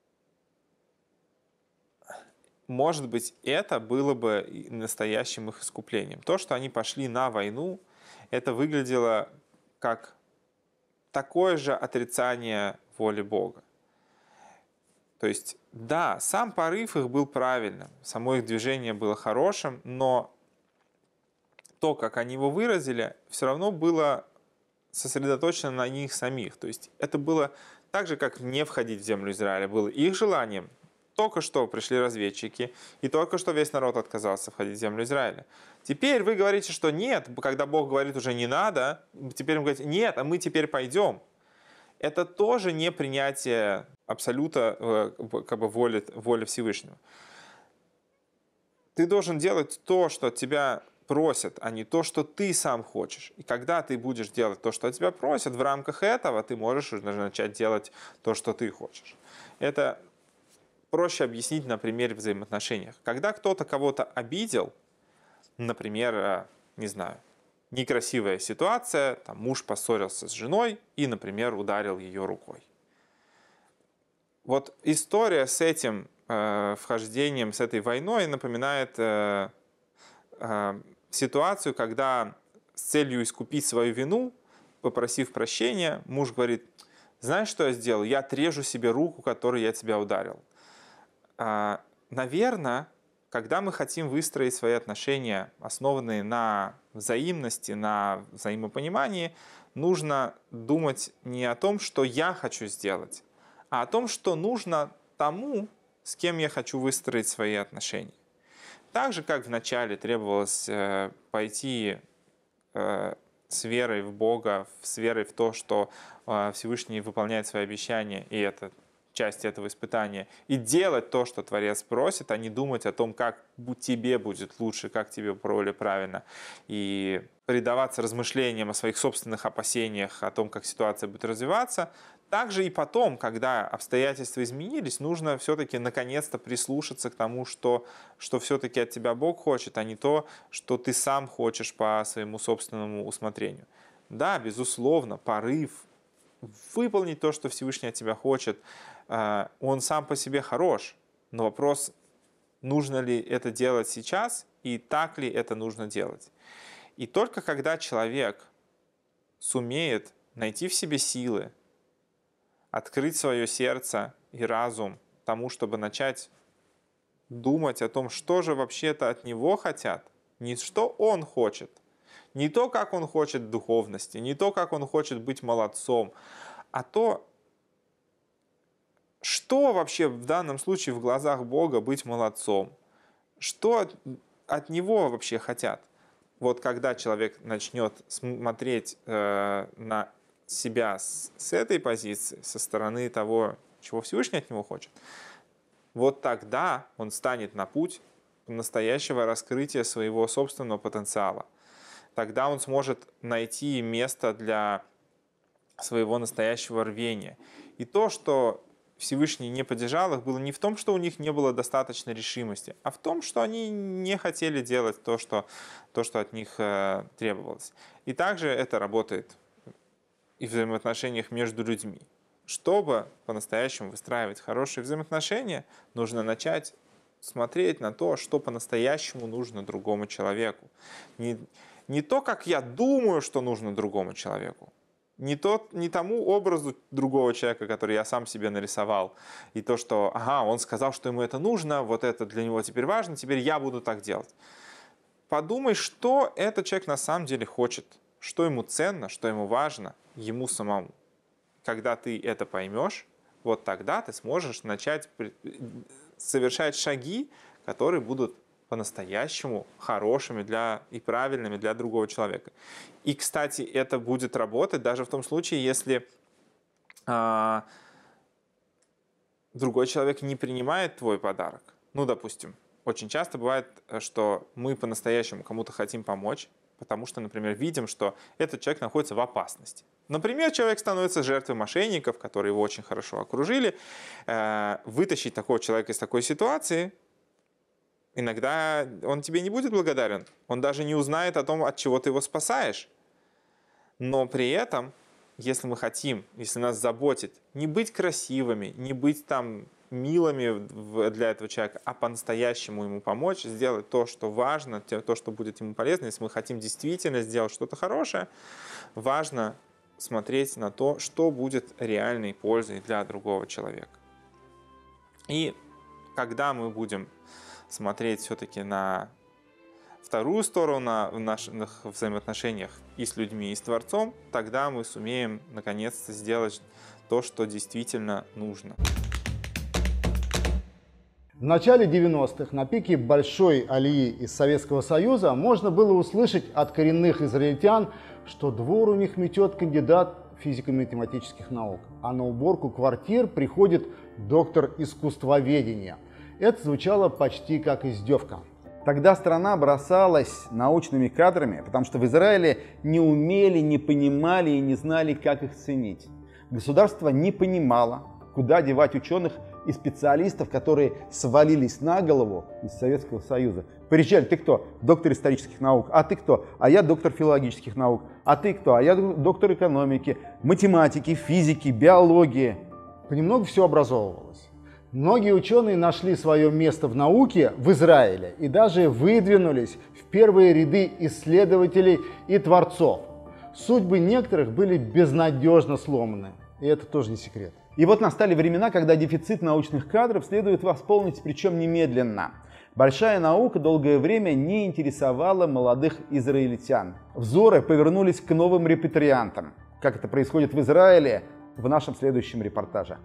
Speaker 4: может быть, это было бы настоящим их искуплением. То, что они пошли на войну, это выглядело как такое же отрицание воли Бога. То есть, сам порыв их был правильным, само их движение было хорошим, но то, как они его выразили, все равно было сосредоточено на них самих. То есть, это было так же, как не входить в землю Израиля, было их желанием. Только что пришли разведчики, и только что весь народ отказался входить в землю Израиля. Теперь вы говорите, что нет, когда Бог говорит уже не надо, теперь вы говорите, нет, а мы теперь пойдем. Это тоже не принятие абсолюта воли Всевышнего. Ты должен делать то, что от тебя просят, а не то, что ты сам хочешь. И когда ты будешь делать то, что от тебя просят, в рамках этого ты можешь уже начать делать то, что ты хочешь. Это проще объяснить на примере взаимоотношениях. Когда кто-то кого-то обидел, например, некрасивая ситуация, муж поссорился с женой и, например, ударил ее рукой. Вот история с этим вхождением, с этой войной напоминает ситуацию, когда с целью искупить свою вину, попросив прощения, муж говорит, знаешь, что я сделал? Я отрежу себе руку, которой я тебя ударил. Наверное, когда мы хотим выстроить свои отношения, основанные на взаимности, на взаимопонимании, нужно думать не о том, что я хочу сделать, а о том, что нужно тому, с кем я хочу выстроить свои отношения. Так же, как вначале требовалось пойти с верой в Бога, с верой в то, что Всевышний выполняет свои обещания, и это часть этого испытания, и делать то, что Творец просит, а не думать о том, как тебе будет лучше, как тебе более правильно, и предаваться размышлениям о своих собственных опасениях, о том, как ситуация будет развиваться. Также и потом, когда обстоятельства изменились, нужно все-таки наконец-то прислушаться к тому, что все-таки от тебя Бог хочет, а не то, что ты сам хочешь по своему собственному усмотрению. Да, безусловно, порыв выполнить то, что Всевышний от тебя хочет, он сам по себе хорош, но вопрос, нужно ли это делать сейчас и так ли это нужно делать. И только когда человек сумеет найти в себе силы, открыть свое сердце и разум тому, чтобы начать думать о том, что же вообще-то от него хотят, не что он хочет, не то, как он хочет духовности, не то, как он хочет быть молодцом, а то, что вообще в данном случае в глазах Бога быть молодцом, что от него вообще хотят. Вот когда человек начнет смотреть на себя с этой позиции, со стороны того, чего Всевышний от него хочет, вот тогда он станет на путь настоящего раскрытия своего собственного потенциала. Тогда он сможет найти место для своего настоящего рвения. И то, что Всевышний не поддержал их, было не в том, что у них не было достаточной решимости, а в том, что они не хотели делать то, что от них требовалось. И также это работает и в взаимоотношениях между людьми. Чтобы по-настоящему выстраивать хорошие взаимоотношения, нужно начать смотреть на то, что по-настоящему нужно другому человеку. Не то, как я думаю, что нужно другому человеку, не тому образу другого человека, который я сам себе нарисовал, и то, что, он сказал, что ему это нужно, вот это для него теперь важно, теперь я буду так делать. Подумай, что этот человек на самом деле хочет, что ему ценно, что ему важно, ему самому. Когда ты это поймешь, вот тогда ты сможешь начать совершать шаги, которые будут по-настоящему хорошими и правильными для другого человека. И, кстати, это будет работать даже в том случае, если другой человек не принимает твой подарок. Ну, допустим, очень часто бывает, что мы по-настоящему кому-то хотим помочь, потому что, например, видим, что этот человек находится в опасности. Например, человек становится жертвой мошенников, которые его очень хорошо окружили. Вытащить такого человека из такой ситуации, иногда он тебе не будет благодарен. Он даже не узнает о том, от чего ты его спасаешь. Но при этом, если мы хотим, если нас заботит, не быть красивыми, не быть там милыми для этого человека, а по-настоящему ему помочь, сделать то, что важно, то, что будет ему полезно. Если мы хотим действительно сделать что-то хорошее, важно смотреть на то, что будет реальной пользой для другого человека. И когда мы будем смотреть все-таки на вторую сторону в наших взаимоотношениях и с людьми, и с Творцом, тогда мы сумеем наконец-то сделать то, что действительно нужно.
Speaker 2: В начале 90-х, на пике большой алии из Советского Союза, можно было услышать от коренных израильтян, что двор у них метет кандидат физико-математических наук, а на уборку квартир приходит доктор искусствоведения. Это звучало почти как издевка.
Speaker 1: Тогда страна бросалась научными кадрами, потому что в Израиле не умели, не понимали и не знали, как их ценить. Государство не понимало, куда девать ученых и специалистов, которые свалились на голову из Советского Союза. Приезжали: ты кто? Доктор исторических наук. А ты кто? А я доктор филологических наук. А ты кто? А я доктор экономики, математики, физики, биологии.
Speaker 2: Понемногу все образовывалось. Многие ученые нашли свое место в науке в Израиле и даже выдвинулись в первые ряды исследователей и творцов. Судьбы некоторых были безнадежно сломаны, и это тоже не секрет.
Speaker 1: И вот настали времена, когда дефицит научных кадров следует восполнить, причем немедленно. Большая наука долгое время не интересовала молодых израильтян. Взоры повернулись к новым репатриантам. Как это происходит в Израиле, в нашем следующем репортаже.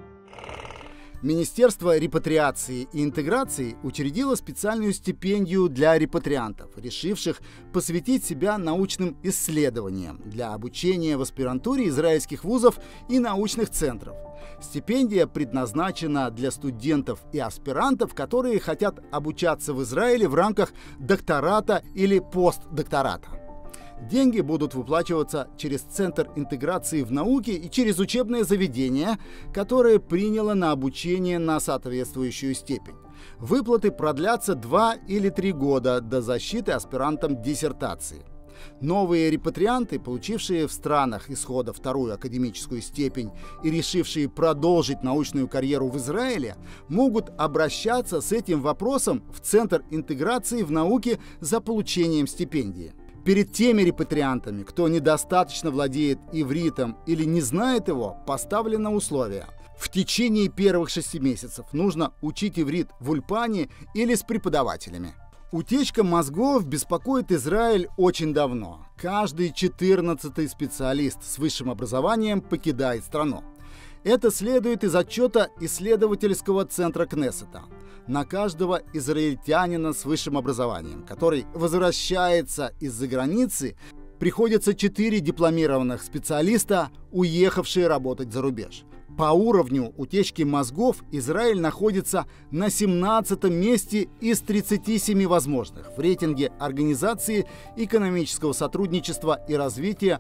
Speaker 2: Министерство репатриации и интеграции учредило специальную стипендию для репатриантов, решивших посвятить себя научным исследованиям для обучения в аспирантуре израильских вузов и научных центров. Стипендия предназначена для студентов и аспирантов, которые хотят обучаться в Израиле в рамках доктората или постдоктората. Деньги будут выплачиваться через Центр интеграции в науке и через учебное заведение, которое приняло на обучение на соответствующую степень. Выплаты продлятся 2 или 3 года до защиты аспирантам диссертации. Новые репатрианты, получившие в странах исхода вторую академическую степень и решившие продолжить научную карьеру в Израиле, могут обращаться с этим вопросом в Центр интеграции в науке за получением стипендии. Перед теми репатриантами, кто недостаточно владеет ивритом или не знает его, поставлено условие. В течение первых 6 месяцев нужно учить иврит в ульпане или с преподавателями. Утечка мозгов беспокоит Израиль очень давно. Каждый 14-й специалист с высшим образованием покидает страну. Это следует из отчета исследовательского центра Кнессета. На каждого израильтянина с высшим образованием, который возвращается из-за границы, приходится 4 дипломированных специалиста, уехавшие работать за рубеж. По уровню утечки мозгов Израиль находится на 17-м месте из 37 возможных в рейтинге Организации экономического сотрудничества и развития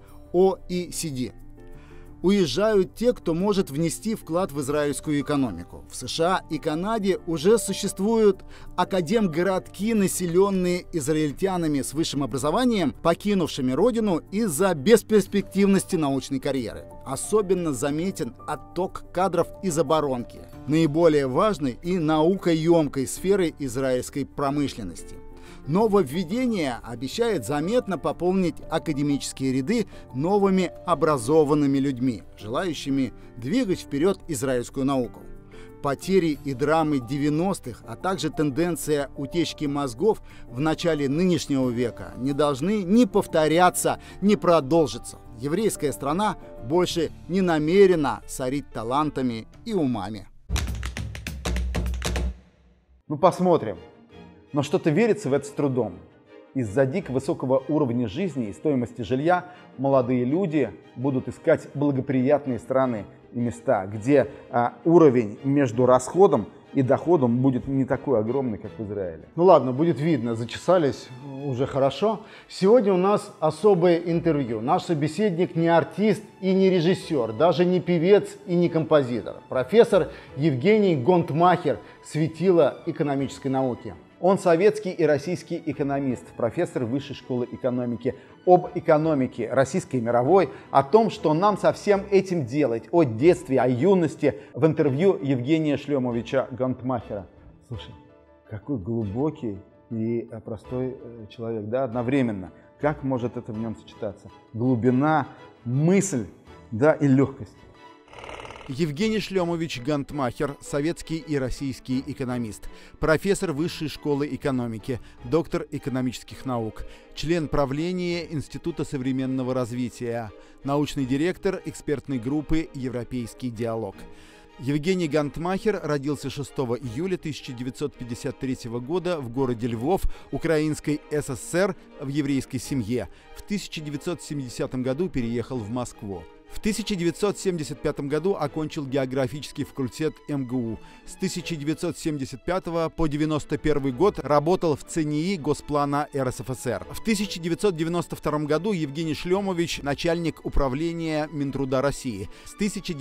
Speaker 2: OECD. Уезжают те, кто может внести вклад в израильскую экономику. В США и Канаде уже существуют академгородки, населенные израильтянами с высшим образованием, покинувшими родину из-за бесперспективности научной карьеры. Особенно заметен отток кадров из оборонки, наиболее важной и наукоемкой сферы израильской промышленности. Нововведение обещает заметно пополнить академические ряды новыми образованными людьми, желающими двигать вперед израильскую науку. Потери и драмы 90-х, а также тенденция утечки мозгов в начале нынешнего века не должны ни повторяться, ни продолжиться. Еврейская страна больше не намерена сорить талантами и умами.
Speaker 1: Ну, посмотрим. Но что-то верится в это с трудом. Из-за дико высокого уровня жизни и стоимости жилья молодые люди будут искать благоприятные страны и места, где уровень между расходом и доходом будет не такой огромный, как в Израиле.
Speaker 2: Ну ладно, будет видно, зачесались уже хорошо. Сегодня у нас особое интервью. Наш собеседник не артист и не режиссер, даже не певец и не композитор. Профессор Евгений Гонтмахер, светило экономической науки.
Speaker 1: Он советский и российский экономист, профессор Высшей школы экономики. Об экономике российской и мировой, о том, что нам со всем этим делать, о детстве, о юности, в интервью Евгения Шлемовича Гонтмахера. Слушай, какой глубокий и простой человек, да, одновременно. Как может это в нем сочетаться? Глубина, мысль, да, и легкость.
Speaker 2: Евгений Шлемович Гонтмахер, советский и российский экономист, профессор Высшей школы экономики, доктор экономических наук, член правления Института современного развития, научный директор экспертной группы «Европейский диалог». Евгений Гонтмахер родился 6 июля 1953 года в городе Львов, Украинской ССР, в еврейской семье. В 1970 году переехал в Москву. В 1975 году окончил географический факультет МГУ. С 1975 по 1991 год работал в ЦНИИ Госплана РСФСР. В 1992 году Евгений Шлемович – начальник управления Минтруда России. С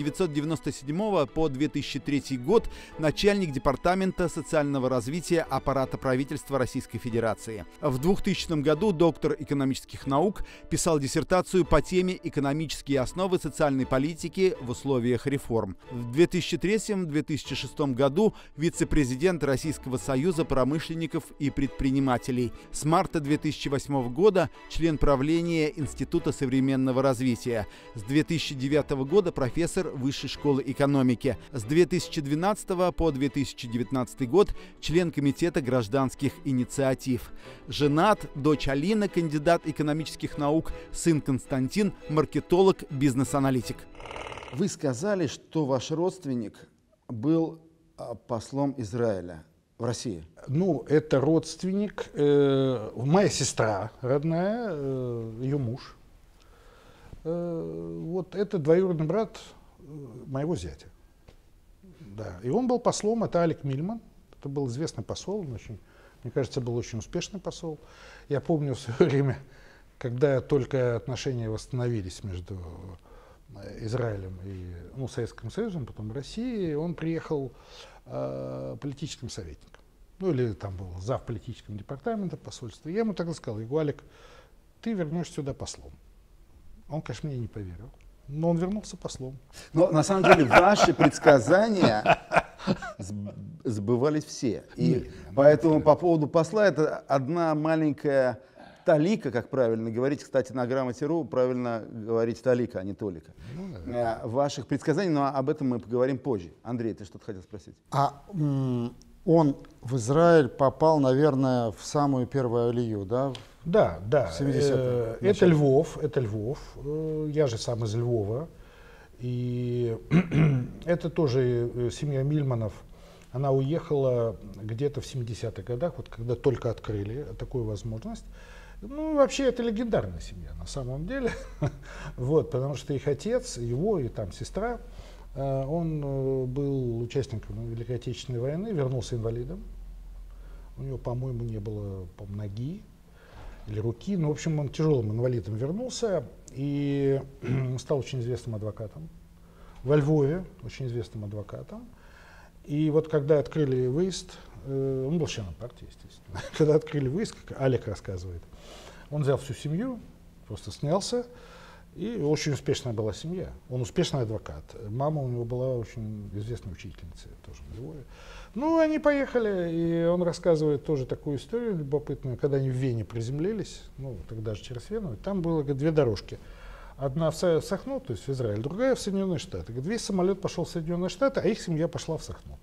Speaker 2: 1997 по 2003 год – начальник департамента социального развития аппарата правительства Российской Федерации. В 2000 году доктор экономических наук, писал диссертацию по теме «Экономические основы социальной политики в условиях реформ». В 2003-2006 году вице-президент Российского союза промышленников и предпринимателей. С марта 2008 года член правления Института современного развития. С 2009 года профессор Высшей школы экономики. С 2012 по 2019 год член Комитета гражданских инициатив. Женат, дочь Алина, кандидат экономических наук, сын Константин, маркетолог, бизнес-аналитик. аналитик.
Speaker 1: Вы сказали, что ваш родственник был послом Израиля в России.
Speaker 5: Ну, это родственник, моя сестра родная, ее муж. Вот это двоюродный брат моего зятя. Да. И он был послом, это Алек Мильман. Это был известный посол, он очень, мне кажется, был очень успешный посол. Я помню в свое время, когда только отношения восстановились между Израилем и Советским Союзом, потом Россией, он приехал политическим советником. Ну или там был зав. Политическим департамента посольства. Я ему тогда сказал: Алек, ты вернешься сюда послом. Он, конечно, мне не поверил, но он вернулся послом.
Speaker 1: Но на самом деле ваши предсказания сбывались все. И поэтому по поводу посла это одна маленькая талика, как правильно говорить. Кстати, на грамоте.ру правильно говорить талика, а не толика. Ваших предсказаний, но об этом мы поговорим позже. Андрей, ты что-то хотел спросить?
Speaker 2: Он в Израиль попал, наверное, в самую первую алию, да?
Speaker 5: Да, да.
Speaker 2: 70-е.
Speaker 5: Это Львов, это Львов. Я же сам из Львова. И это тоже семья Мильманов. Она уехала где-то в 70-х годах, вот когда только открыли такую возможность. Ну, вообще, это легендарная семья на самом деле. Вот, потому что их отец, его и там сестра, он был участником Великой Отечественной войны, вернулся инвалидом. У него, по-моему, не было ноги или руки. Ну, в общем, он тяжелым инвалидом вернулся и стал очень известным адвокатом. Во Львове очень известным адвокатом. И вот когда открыли выезд, он был членом партии, естественно. Когда открыли выезд, как Алек рассказывает, он взял всю семью, просто снялся. И очень успешная была семья. Он успешный адвокат. Мама у него была очень известной учительницей тоже в Львове. Ну, они поехали, и он рассказывает тоже такую историю любопытную. Когда они в Вене приземлились, ну, тогда же через Вену, там было, говорит, две дорожки. Одна в Сахнут, то есть в Израиль, другая в Соединенные Штаты. Говорит, весь самолет пошел в Соединенные Штаты, а их семья пошла в Сахнут.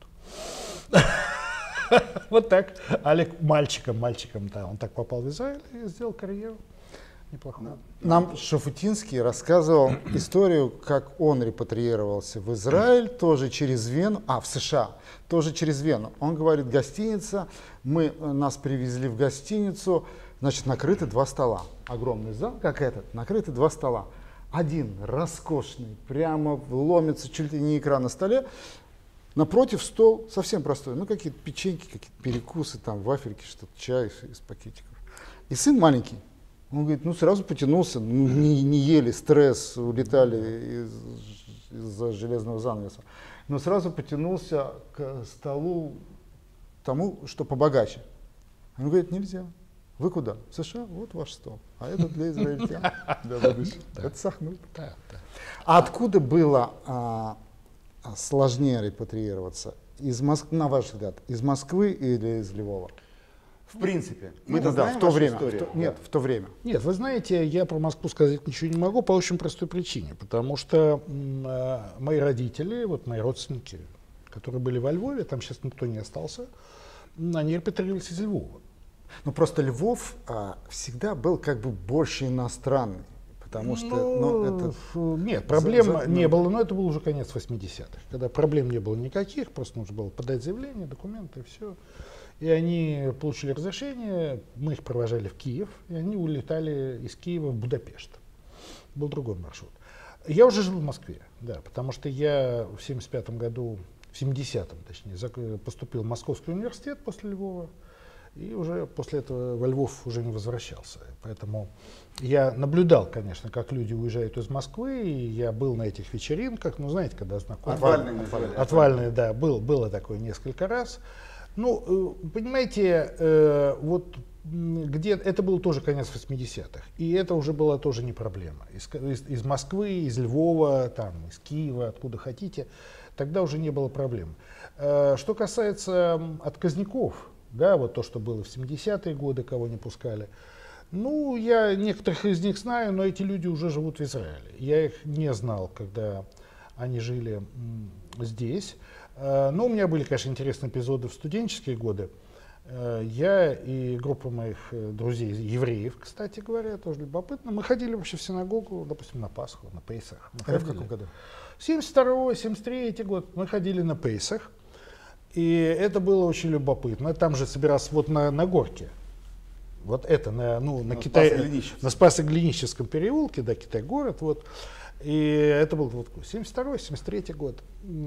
Speaker 5: Вот так. Алек мальчиком, да, он так попал в Израиль и сделал карьеру. Неплохо.
Speaker 2: Нам Шафутинский рассказывал историю, как он репатриировался в Израиль, тоже через Вену, в США, тоже через Вену. Он говорит, гостиница, нас привезли в гостиницу, значит, накрыты 2 стола. Огромный зал, как этот, накрыты 2 стола. Один роскошный, прямо ломится, чуть ли не икра на столе. Напротив стол совсем простой, ну какие-то печеньки, какие-то перекусы, там вафельки, что-то, чай из пакетиков. И сын маленький. Он говорит, ну сразу потянулся, не ели, стресс, улетали из-за железного занавеса. Но сразу потянулся к столу тому, что побогаче. Он говорит, нельзя. Вы куда? В США? Вот ваш стол. А это для израильтян. Это Сахнут. А откуда было сложнее репатриироваться? На ваш взгляд, из Москвы или из Львова?
Speaker 1: В принципе.
Speaker 2: Мы-то знаем в то время. В то время.
Speaker 5: Нет, вы знаете, я про Москву сказать ничего не могу по очень простой причине. Потому что мои родители, вот мои родственники, которые были во Львове, там сейчас никто не остался, они репатрировались из Львова.
Speaker 2: Ну просто Львов всегда был как бы больше иностранный. Потому что,
Speaker 5: нет, проблем не было, но это был уже конец 80-х, когда проблем не было никаких, просто нужно было подать заявление, документы и все. И они получили разрешение, мы их провожали в Киев, и они улетали из Киева в Будапешт. Был другой маршрут. Я уже жил в Москве, да, потому что я в 75-м году, в 70-м точнее, поступил в Московский университет после Львова, и уже после этого во Львов уже не возвращался. Поэтому я наблюдал, конечно, как люди уезжают из Москвы, и я был на этих вечеринках, ну, знаете, когда знакомы. Отвальные, да, было такое несколько раз. Ну, понимаете, вот где это был тоже конец 80-х, и это уже была тоже не проблема. Из Москвы, из Львова, там, из Киева, откуда хотите, тогда уже не было проблем. Что касается отказников, да, вот то, что было в 70-е годы, кого не пускали, ну, я некоторых из них знаю, но эти люди уже живут в Израиле. Я их не знал, когда они жили здесь. Но у меня были, конечно, интересные эпизоды в студенческие годы. Я и группа моих друзей, евреев, кстати говоря, тоже любопытно, мы ходили вообще в синагогу, допустим, на Пасху, на Пейсах.
Speaker 2: Это в каком году?
Speaker 5: 72-й, 73-й год мы ходили на Пейсах, и это было очень любопытно. Там же собирался вот на горке. Вот это на Спасо-Глиническом переулке, да, Китай-город, вот. И это был вот 72-73 год.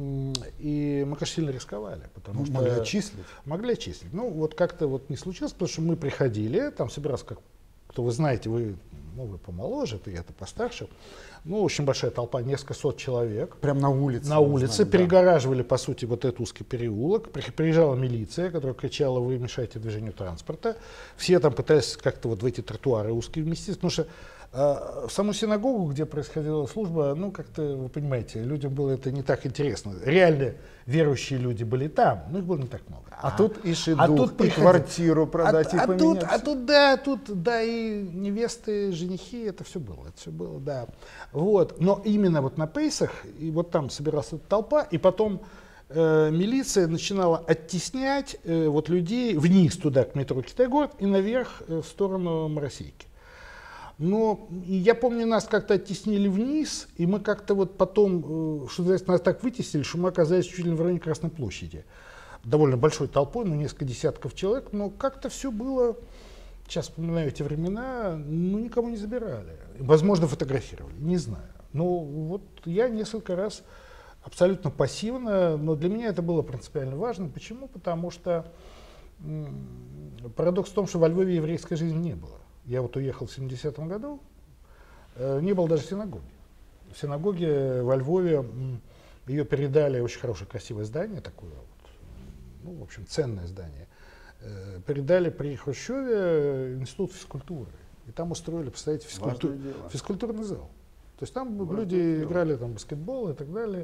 Speaker 5: И мы, конечно, сильно рисковали, потому что...
Speaker 2: Могли отчислить?
Speaker 5: Могли отчислить. Ну, вот как-то вот не случилось, потому что мы приходили, там собирался, как, кто вы знаете, вы помоложе, я-то постарше. Ну, очень большая толпа, несколько сот человек.
Speaker 2: Прям на улице?
Speaker 5: На улице, перегораживали, по сути, вот этот узкий переулок. Приезжала милиция, которая кричала: вы мешаете движению транспорта. Все там пытались как-то вот в эти тротуары узкие вместиться, потому что в саму синагогу, где происходила служба, ну, как-то, вы понимаете, людям было это не так интересно. Реально верующие люди были там, но их было не так много.
Speaker 2: А тут и шедух, и квартиру продать, и поменять.
Speaker 5: Тут, и невесты, женихи, это все было, да. Вот. Но именно вот на Пейсах, и вот там собиралась эта толпа, и потом милиция начинала оттеснять вот людей вниз туда, к метро Китай-город, и наверх в сторону Моросейки. Но я помню, нас как-то оттеснили вниз, и мы как-то вот потом, что нас так вытеснили, что мы оказались чуть ли в районе Красной площади. Довольно большой толпой, несколько десятков человек, но как-то все было, сейчас вспоминаю эти времена, никому не забирали. Возможно, фотографировали, не знаю. Но вот я несколько раз абсолютно пассивно, но для меня это было принципиально важно. Почему? Потому что парадокс в том, что во Львове еврейской жизни не было. Я вот уехал в 70-м году, не было даже синагоги. В синагоге во Львове ее передали, очень хорошее, красивое здание, такое вот, в общем, ценное здание. Передали при Хрущеве институт физкультуры. И там устроили, представляете, физкультурный зал. То есть там люди играли там, в баскетбол и так далее.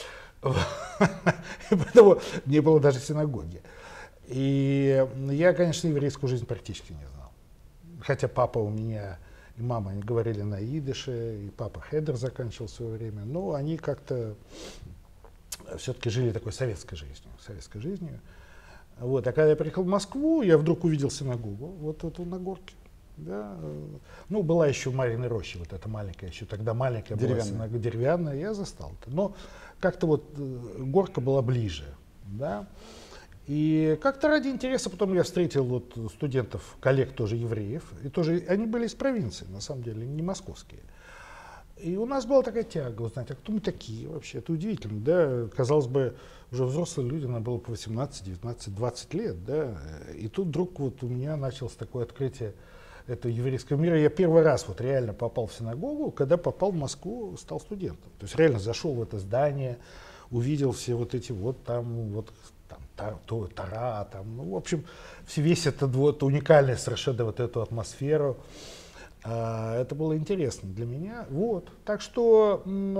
Speaker 5: Поэтому не было даже синагоги. И я, конечно, еврейскую жизнь практически не знал. Хотя папа у меня и мама, они говорили на идише, и папа хедер заканчивал в свое время, но они как-то все-таки жили такой советской жизнью. Вот. А когда я приехал в Москву, я вдруг увидел синагогу, вот эту на горке. Да. Ну, была еще в Марьиной роще, вот эта маленькая, еще тогда маленькая была синагога, деревянная, я застал это. Но как-то вот горка была ближе, да. И как-то ради интереса потом я встретил вот студентов, коллег тоже евреев, и тоже они были из провинции, на самом деле, не московские. И у нас была такая тяга узнать, а кто мы такие вообще, это удивительно, да, казалось бы, уже взрослые люди, нам было по 18, 19, 20 лет, да, и тут вдруг вот у меня началось такое открытие этого еврейского мира. Я первый раз вот реально попал в синагогу, когда попал в Москву, стал студентом. То есть реально зашел в это здание, увидел все вот эти вот там вот Тора, там, ну, в общем, весь этот вот уникальный совершенно вот эту атмосферу. Это было интересно для меня. Вот. Так что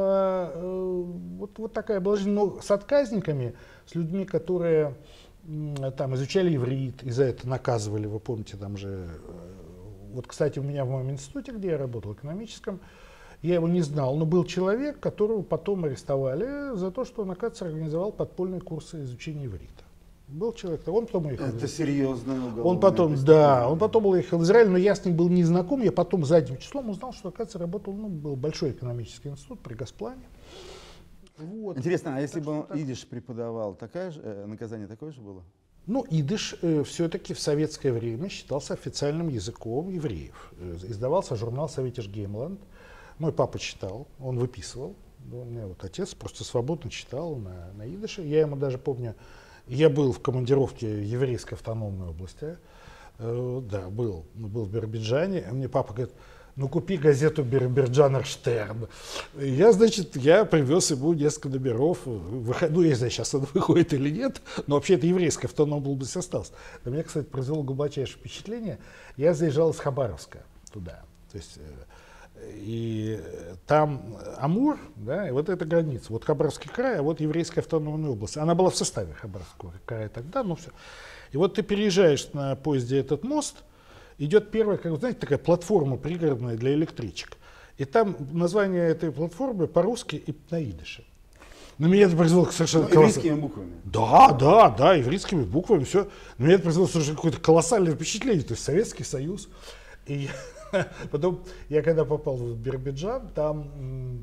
Speaker 5: вот такая была жизнь. Но с отказниками, с людьми, которые там изучали иврит, и за это наказывали, вы помните, там же... Вот, кстати, у меня в моем институте, где я работал, экономическом, я его не знал, но был человек, которого потом арестовали за то, что он, оказывается, организовал подпольные курсы изучения иврита. Был человек, он потом уехал.
Speaker 2: Это серьезное уголовное
Speaker 5: он потом уехал в Израиль, но я с ним был не знаком, я потом задним числом узнал, что, оказывается, работал, был большой экономический институт при Госплане.
Speaker 1: Вот. Интересно, а если бы он идиш преподавал, наказание такое же было?
Speaker 5: Ну, идиш все-таки в советское время считался официальным языком евреев. Издавался журнал «Советиш Геймланд». Мой папа читал, он выписывал. У меня вот отец просто свободно читал на идише. Я ему даже помню, я был в командировке в еврейской автономной области. Да, был в Биробиджане. А мне папа говорит, ну купи газету «Биробиджанер Штерн». Я привез ему несколько номеров. Ну, я не знаю, сейчас он выходит или нет, но вообще это еврейская автономная область осталась. На меня, кстати, произвело глубочайшее впечатление. Я заезжал из Хабаровска туда. То есть, и там Амур, да, и вот эта граница. Вот Хабаровский край, а вот еврейская автономная область. Она была в составе Хабаровского края тогда, но все. И вот ты переезжаешь на поезде этот мост, идет первая, как вы знаете, такая платформа пригородная для электричек. И там название этой платформы по-русски и на идише. Но меня это произвело совершенно
Speaker 2: Еврейскими буквами.
Speaker 5: Да, еврейскими буквами, все. Но меня это произвело совершенно какое-то колоссальное впечатление. То есть Советский Союз. И потом, я когда попал в Биробиджан, там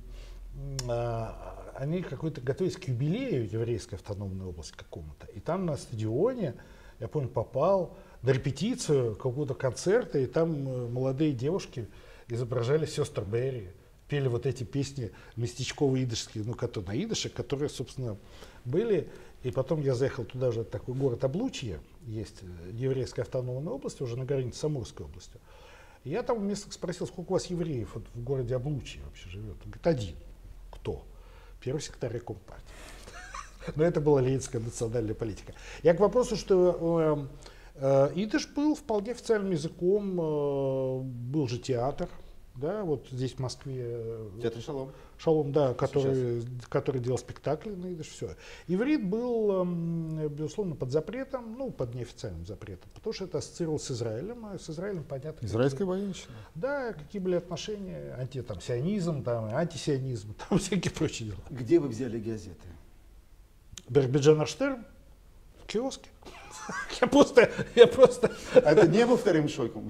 Speaker 5: они какой-то готовились к юбилею еврейской автономной области какому-то. И там на стадионе, я помню, попал на репетицию какого-то концерта, и там молодые девушки изображали сестер Берри, пели вот эти песни местечковые идышские, ну, которые на идыше, которые, собственно, были. И потом я заехал туда же, такой город Облучье, есть еврейская автономная область, уже на границе с Амурской областью. И я там местных спросил, сколько у вас евреев вот, в городе Облучье вообще живет. Он говорит, один. Кто? Первый секретарь Компартии. Но это была ленинская национальная политика. Я к вопросу, что идыш был вполне официальным языком, был же театр, да, вот здесь в Москве.
Speaker 2: Театр «Шалом».
Speaker 5: «Шалом», да, который делал спектакли на идыш, все. Иврит был, безусловно, под запретом, ну, под неофициальным запретом, потому что это ассоциировалось с Израилем, а с Израилем понятно.
Speaker 2: Израильская военщина.
Speaker 5: Да, какие были отношения, сионизм, там, антисионизм, там всякие прочие дела.
Speaker 2: Где вы взяли газеты?
Speaker 5: Биробиджан Штерн в киоске. Я просто.
Speaker 2: А это не был вторым шоком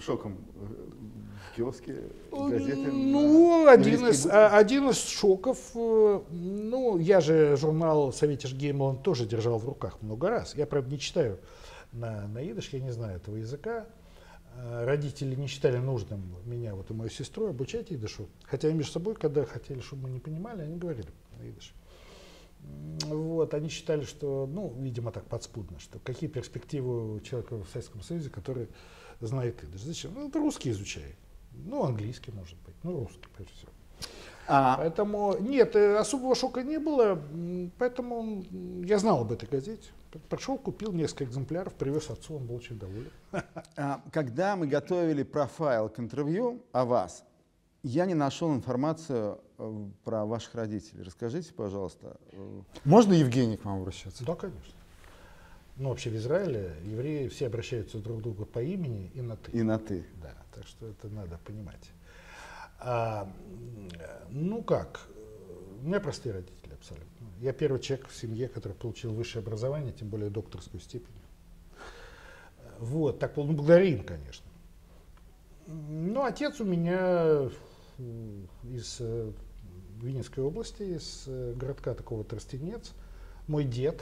Speaker 2: в киоске газеты?
Speaker 5: Ну, один из шоков. Ну, я же журнал «Советиш Геймланд» тоже держал в руках много раз. Я, правда, не читаю на идыш, я не знаю этого языка. Родители не считали нужным меня, вот и мою сестру, обучать идышу. Хотя между собой, когда хотели, чтобы мы не понимали, они говорили на идыше. Вот, они считали, что, ну, видимо, так подспудно, что какие перспективы у человека в Советском Союзе, который знает идыш. Зачем? Ну, ты русский изучай. Ну, английский, может быть. Ну, русский, прежде всего. Поэтому, нет, особого шока не было, поэтому я знал об этой газете. Пошел, купил несколько экземпляров, привез отцу, он был очень доволен.
Speaker 1: Когда мы готовили профайл к интервью о вас, я не нашел информацию про ваших родителей. Расскажите, пожалуйста.
Speaker 2: Можно Евгений к вам обращаться?
Speaker 5: Да, конечно. Ну, вообще в Израиле евреи все обращаются друг к другу по имени и на «ты».
Speaker 1: И на «ты».
Speaker 5: Да, так что это надо понимать. Ну как, у меня простые родители абсолютно. Я первый человек в семье, который получил высшее образование, тем более докторскую степень. Вот, так, ну, благодаря им, конечно. Ну, отец у меня из Винницкой области, из городка такого Тростенец. Мой дед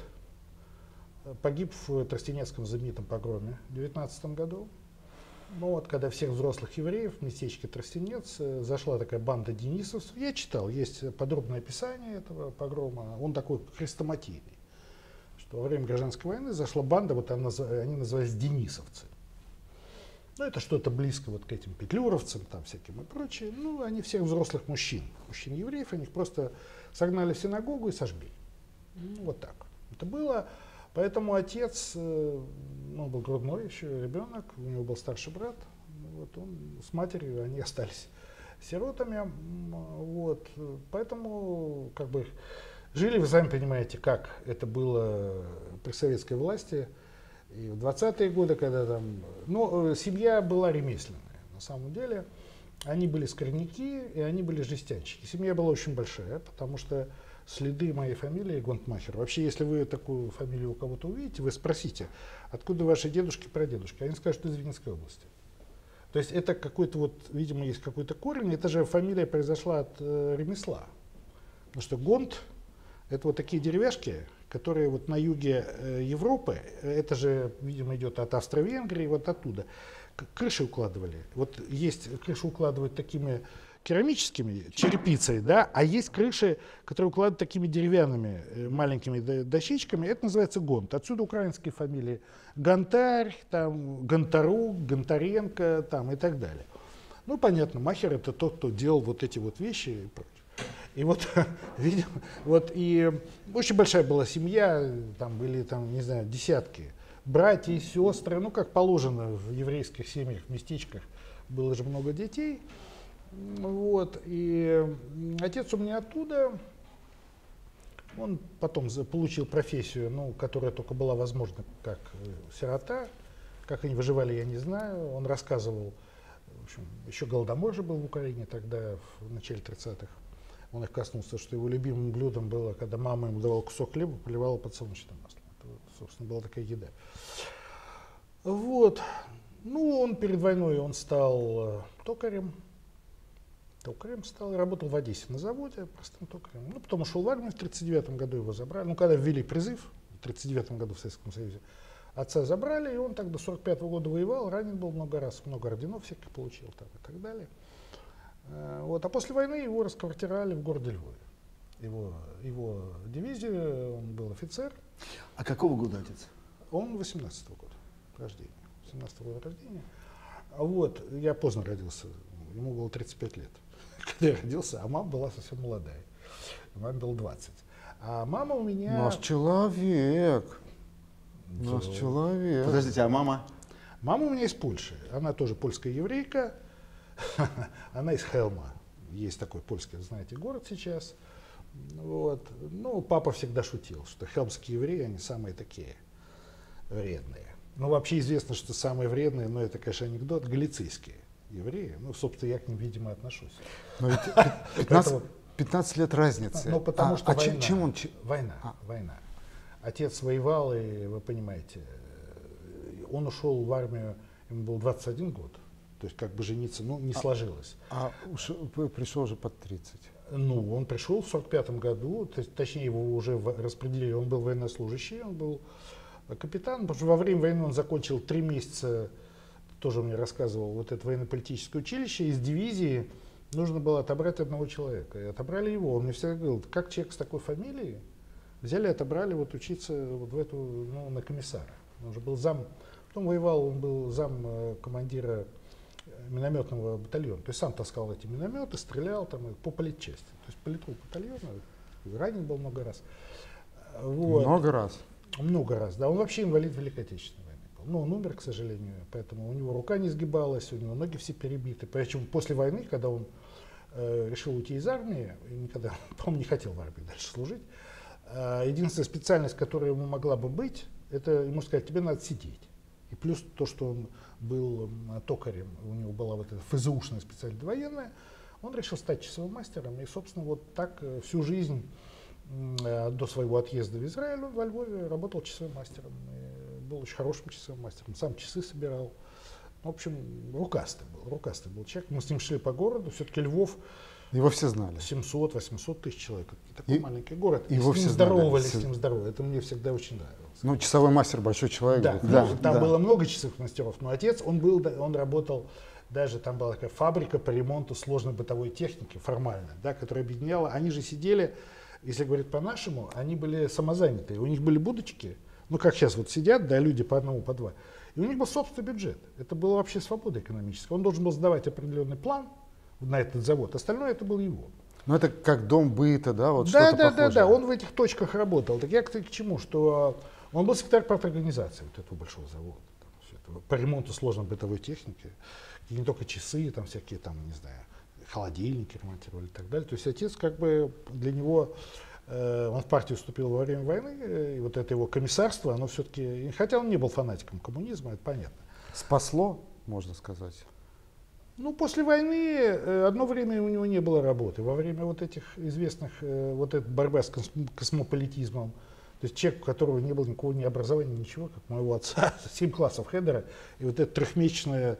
Speaker 5: погиб в Тростенецком знаменитом погроме в 19 году. Ну вот, когда всех взрослых евреев в местечке Тростенец зашла такая банда денисовцев. Я читал, есть подробное описание этого погрома. Он такой хрестоматийный. Что во время гражданской войны зашла банда, вот они назывались денисовцы. Ну, это что-то близко вот к этим петлюровцам, там всяким и прочее. Ну, они всех взрослых мужчин-евреев, они их просто согнали в синагогу и сожгли. Ну, вот так это было. Поэтому отец, он был грудной еще ребенок, у него был старший брат, вот он с матерью, они остались сиротами. Вот. Поэтому как бы жили, вы сами понимаете, как это было при советской власти. И в 20-е годы, когда там, ну, семья была ремесленная, на самом деле, они были скорняки и они были жестянщики. Семья была очень большая, потому что следы моей фамилии Гонтмахер. Вообще, если вы такую фамилию у кого-то увидите, вы спросите, откуда ваши дедушки, прадедушки. Они скажут, из Винницкой области. То есть это какой-то вот, видимо, есть какой-то корень. Это же фамилия произошла от ремесла. Потому что Гонт — это вот такие деревяшки, которые вот на юге Европы, это же, видимо, идет от Австро-Венгрии, вот оттуда, крыши укладывали. Вот есть крыши укладывают такими керамическими черепицей, да, а есть крыши, которые укладывают такими деревянными маленькими дощечками, это называется гонт. Отсюда украинские фамилии Гонтарь, там, Гонтарук, Гонтаренко там, и так далее. Ну, понятно, махер — это тот, кто делал вот эти вот вещи и прочее. И вот, видимо, вот и очень большая была семья, там были, там, не знаю, десятки братья и сестры, ну, как положено в еврейских семьях, в местечках, было же много детей. Вот, и отец у меня оттуда, он потом получил профессию, ну, которая только была возможна как сирота. Как они выживали, я не знаю. Он рассказывал, в общем, еще Голодомор же был в Украине тогда, в начале 30-х. он их коснулся, что его любимым блюдом было, когда мама ему давала кусок хлеба, поливала подсолнечным маслом. Это, собственно, была такая еда. Вот. Ну, он перед войной он стал токарем. Токарем стал, работал в Одессе на заводе, простым токарем. Ну, потом ушел в армию, в 1939 году его забрали. Ну, когда ввели призыв, в 1939 году в Советском Союзе, отца забрали, и он так до 1945 года воевал, ранен был много раз, много орденов всяких получил там, и так далее. Вот. А после войны его расквартировали в городе Львове. Его дивизию, он был офицер.
Speaker 2: А какого года отец?
Speaker 5: Он 18-го года рождения. 17-го года рождения. Вот. Я поздно родился, ему было 35 лет, когда я родился, а мама была совсем молодая. Маме было 20. А мама у меня...
Speaker 2: Наш человек. Наш человек.
Speaker 1: Подождите, а мама?
Speaker 5: Мама у меня из Польши. Она тоже польская еврейка. Она из Хелма. Есть такой польский, знаете, город сейчас. Вот. Ну, папа всегда шутил, что хелмские евреи, они самые такие вредные. Ну, вообще известно, что самые вредные, но это, конечно, анекдот, галицийские евреи. Ну, собственно, я к ним, видимо, отношусь.
Speaker 2: Но ведь 15 лет разницы.
Speaker 5: Ну, потому что война.
Speaker 2: Чем он...
Speaker 5: Война. Отец воевал, и вы понимаете, он ушел в армию, ему был 21 год. То есть как бы жениться, ну, не сложилось.
Speaker 2: Пришел уже под 30.
Speaker 5: Ну, он пришел в 1945 году, точнее его уже распределили, он был военнослужащий, он был капитан, потому что во время войны он закончил 3 месяца, тоже мне рассказывал, вот это военно-политическое училище, из дивизии нужно было отобрать одного человека. И отобрали его. Он мне всегда говорил, как человек с такой фамилией взяли, отобрали вот учиться вот в эту, ну, на комиссара. Он уже был зам, потом воевал, он был зам командира минометного батальона. То есть сам таскал эти минометы, стрелял там по политчасти. То есть политрук батальона, ранен был много раз. Вот.
Speaker 2: Много раз?
Speaker 5: Много раз, да. Он вообще инвалид Великой Отечественной войны был. Но он умер, к сожалению, поэтому у него рука не сгибалась, у него ноги все перебиты. Причем после войны, когда он решил уйти из армии, и никогда, по-моему, не хотел в армии дальше служить, единственная специальность, которая ему могла бы быть, это ему сказать, тебе надо сидеть. И плюс то, что он был токарем, у него была вот эта ФЗУшная специальность военная, он решил стать часовым мастером. И, собственно, вот так всю жизнь до своего отъезда в Израиль он во Львове работал часовым мастером. И был очень хорошим часовым мастером. Сам часы собирал. В общем, рукастый был человек. Мы с ним шли по городу. Все-таки Львов...
Speaker 2: Его все знали.
Speaker 5: 700-800 тысяч человек. Это не такой маленький город.
Speaker 2: Его
Speaker 5: с ним здоровались, с ним здоровались. Это мне всегда очень нравилось.
Speaker 2: Ну, часовой мастер, большой человек.
Speaker 5: Да,
Speaker 2: да,
Speaker 5: там было много часовых мастеров. Но отец, он работал, даже там была такая фабрика по ремонту сложной бытовой техники, формально, да, которая объединяла. Они же сидели, если говорить по-нашему, они были самозанятые. У них были будочки, ну, как сейчас вот сидят, да, люди по одному, по два. И у них был собственный бюджет. Это была вообще свобода экономическая. Он должен был сдавать определенный план на этот завод, остальное это был его.
Speaker 2: Ну это как дом быта, да, вот что-то похожее.
Speaker 5: Да, он в этих точках работал. Так я к чему, что он был секретарь парторганизации вот этого большого завода, там, по ремонту сложной бытовой техники, и не только часы, там всякие, там, не знаю, холодильники ремонтировали и так далее. То есть отец как бы для него, он в партию вступил во время войны, и вот это его комиссарство, оно все-таки, хотя он не был фанатиком коммунизма, это понятно.
Speaker 2: Спасло, можно сказать.
Speaker 5: Ну, после войны одно время у него не было работы. Во время вот этих известных, вот этой борьбы с космополитизмом, то есть человек, у которого не было никакого ни образования, ничего, как моего отца, 7 классов Хедера, и вот это трехмесячное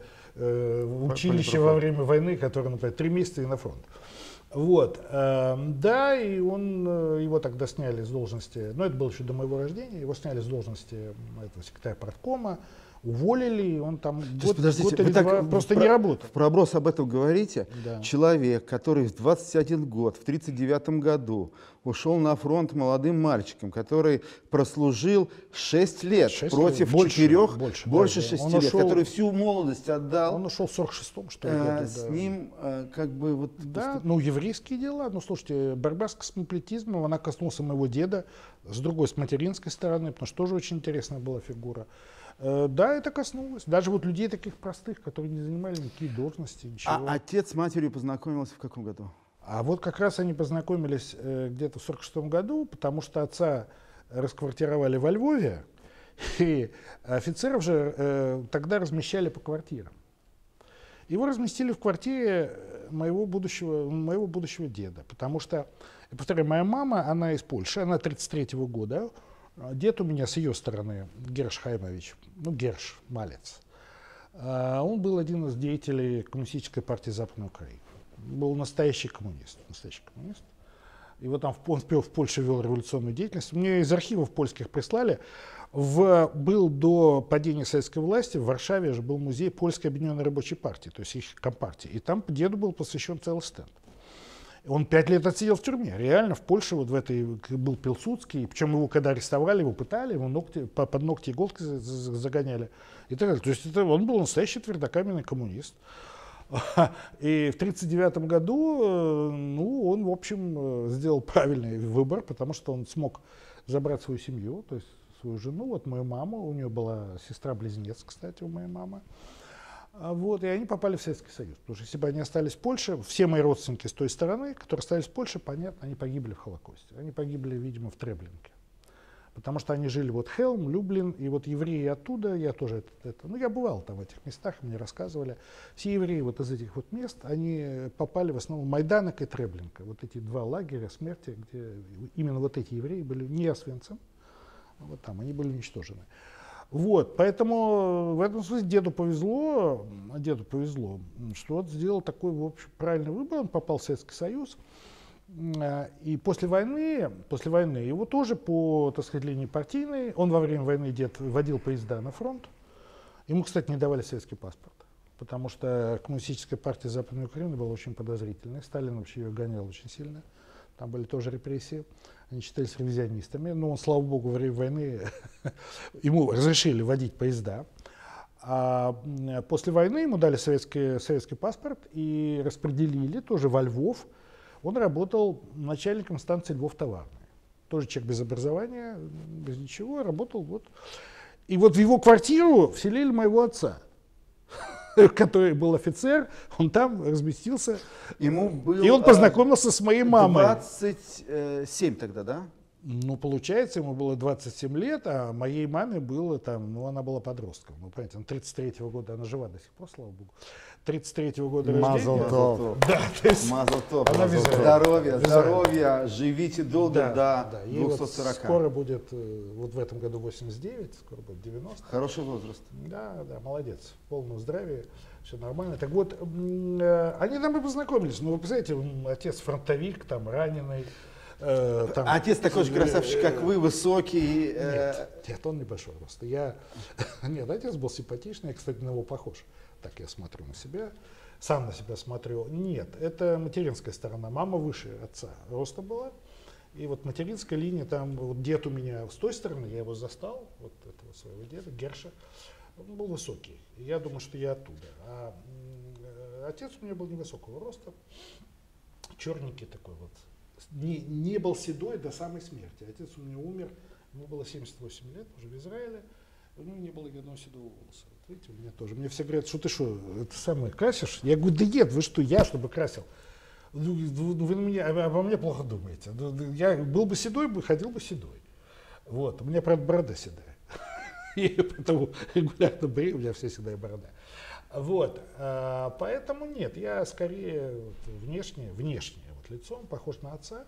Speaker 5: училище во время войны, которое, например, 3 месяца и на фронт. Вот, да, и его тогда сняли с должности, но это было еще до моего рождения, его сняли с должности этого секретаря парткома, уволили, и он там год или два просто не работал.
Speaker 2: В проброс об этом говорите.
Speaker 5: Да.
Speaker 2: Человек, который в 21 год, в 1939 году ушел на фронт молодым мальчиком, который прослужил 6 лет против 4, больше 6 лет, который всю молодость отдал.
Speaker 5: Он ушел в 46-м, что ли, году.
Speaker 2: С ним как бы вот...
Speaker 5: Да, ну еврейские дела. Ну слушайте, борьба с космополитизмом, она коснулась моего деда, с другой, с материнской стороны, потому что тоже очень интересная была фигура. Да, это коснулось. Даже вот людей таких простых, которые не занимали никакие должности, ничего.
Speaker 2: А отец с матерью познакомился в каком году?
Speaker 5: А вот как раз они познакомились где-то в 1946 году, потому что отца расквартировали во Львове, и офицеров же тогда размещали по квартирам. Его разместили в квартире моего будущего деда. Потому что, я повторяю, моя мама, она из Польши, она 33-го года. Дед у меня с ее стороны, Герш Хаймович, Герш, малец. Он был один из деятелей Коммунистической партии Западной Украины. Был настоящий коммунист. И вот там он в Польше вел революционную деятельность. Мне из архивов польских прислали. Был до падения советской власти в Варшаве же был музей Польской объединенной рабочей партии, то есть их компартии. И там деду был посвящен целый стенд. Он 5 лет отсидел в тюрьме. Реально в Польше вот в этой был Пилсудский. Причем его когда арестовали, его пытали, его под ногти иголки загоняли. И так далее. То есть он был настоящий твердокаменный коммунист. И в 1939 году он, в общем, сделал правильный выбор, потому что он смог забрать свою семью, то есть свою жену, вот мою маму, у нее была сестра-близнец, кстати, у моей мамы. И они попали в Советский Союз. Потому что если бы они остались в Польше, все мои родственники с той стороны, которые остались в Польше, понятно, они погибли в Холокосте. Они погибли, видимо, в Треблинке. Потому что они жили Хелм, Люблин, и евреи оттуда, я тоже я бывал там в этих местах, мне рассказывали. Все евреи из этих мест, они попали в основном в Майданок и Треблинка. Вот эти 2 лагеря смерти, где именно эти евреи были не Освенцим, там они были уничтожены. Поэтому в этом смысле деду повезло, что сделал такой, в общем, правильный выбор, он попал в Советский Союз. И после войны его тоже по, так сказать, линии партийной, он во время войны дед водил поезда на фронт. Ему, кстати, не давали советский паспорт, потому что Коммунистическая партия Западной Украины была очень подозрительной. Сталин вообще ее гонял очень сильно. Там были тоже репрессии. Они считались ревизионистами. Но он, слава богу, во время войны ему разрешили водить поезда. А после войны ему дали советский паспорт и распределили тоже во Львов. Он работал начальником станции Львов-Товарной. Тоже человек без образования, без ничего, работал И в его квартиру вселили моего отца, который был офицер, он там разместился. И он познакомился с моей мамой.
Speaker 1: 27 тогда, да?
Speaker 5: Получается, ему было 27 лет, а моей маме было она была подростком. Понимаете, она 33-го года, она жива до сих пор, слава богу. 33-го года рождения.
Speaker 1: Мазал топ. Здоровья, живите долго до 240.
Speaker 5: Скоро будет, в этом году 89, скоро будет 90.
Speaker 1: Хороший возраст.
Speaker 5: Да, молодец. В полном здравии, все нормально. Так вот, они там и познакомились. Вы представляете, отец фронтовик, раненый.
Speaker 1: Отец такой же красавчик, как вы, высокий.
Speaker 5: Нет, он небольшой рост. Нет, отец был симпатичный, я, кстати, на него похож. Так я смотрю на себя, сам на себя смотрю. Нет, это материнская сторона. Мама выше отца роста была. И материнская линия, там дед у меня с той стороны, я его застал, этого своего деда, Герша, он был высокий. И я думаю, что я оттуда. А отец у меня был невысокого роста, черненький такой не был седой до самой смерти. Отец у меня умер, ему было 78 лет, уже в Израиле, у него не было ни одного седого волоса. Видите, у меня тоже. Мне все говорят, что ты это самое красишь? Я говорю, да нет, вы что, я чтобы красил? Вы обо мне плохо думаете. Я был бы седой, ходил бы седой. У меня, правда, борода седая. И поэтому регулярно брею, у меня все седая борода. Поэтому нет, я скорее внешне лицом похож на отца.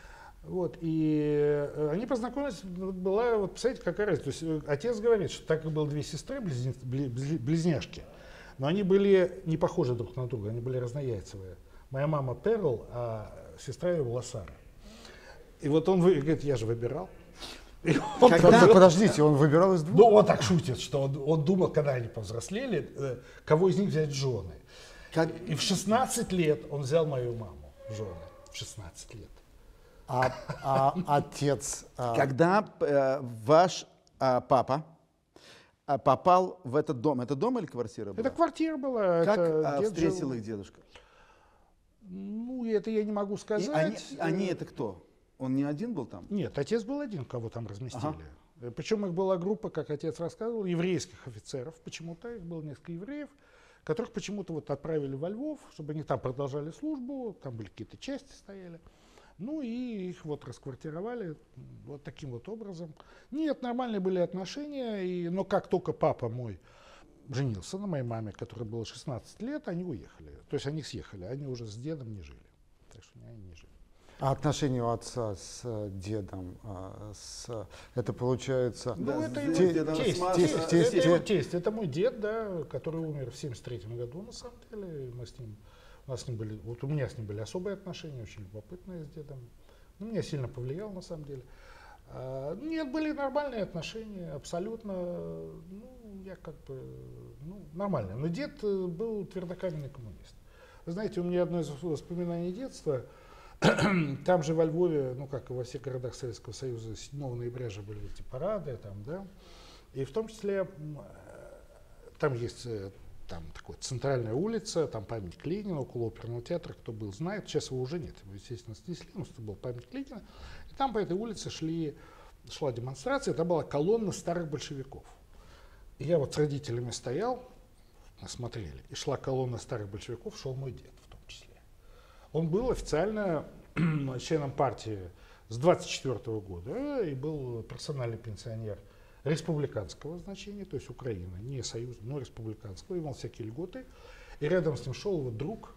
Speaker 5: И они познакомились, была, представляете, какая разница. То есть отец говорит, что так как было 2 сестры, близняшки, но они были не похожи друг на друга, они были разнояйцевые. Моя мама Перл, а сестра ее была Сара. И он говорит, я же выбирал.
Speaker 2: Подождите, он выбирал из 2?
Speaker 5: Он так шутит, что он думал, когда они повзрослели, кого из них взять в жены. И в 16 лет он взял мою маму в жены. В 16 лет.
Speaker 2: А отец...
Speaker 1: Когда ваш папа попал в этот дом, это дом или квартира была?
Speaker 5: Это квартира была.
Speaker 1: Как встретил их дедушка?
Speaker 5: Это я не могу сказать.
Speaker 1: Они это кто? Он не один был там?
Speaker 5: Нет, отец был один, кого там разместили. Ага. Причем их была группа, как отец рассказывал, еврейских офицеров. Почему-то их было несколько евреев, которых почему-то отправили во Львов, чтобы они там продолжали службу, там были какие-то части стояли. И их расквартировали таким образом. Нет, нормальные были отношения, но как только папа мой женился на моей маме, которой было 16 лет, они уехали. То есть они съехали, они уже с дедом не жили. Так что они не жили.
Speaker 2: А отношения у отца с дедом, это получается...
Speaker 5: Ну, это его тесть. Это мой дед, да, который умер в 1973 году, на самом деле. У нас с ним были, вот у меня с ним были особые отношения, очень любопытные с дедом. Ну, меня сильно повлиял, на самом деле. Нет, были нормальные отношения, абсолютно, ну, я как бы, ну, нормально. Но дед был твердокаменный коммунист. Вы знаете, у меня одно из воспоминаний детства, там же во Львове, ну, как и во всех городах Советского Союза, 7 ноября же были эти парады, там, да, и в том числе там есть там такая центральная улица, там памятник Ленина около оперного театра, кто был, знает, сейчас его уже нет, его, естественно, снесли, но это был памятник Ленина, и там по этой улице шла демонстрация, это была колонна старых большевиков. И я вот с родителями стоял, мы смотрели, и шла колонна старых большевиков, шел мой дед в том числе. Он был официально членом партии с 1924 года и был персональный пенсионер республиканского значения, то есть Украина, не союзного, но республиканского, имел всякие льготы. И рядом с ним шел его друг,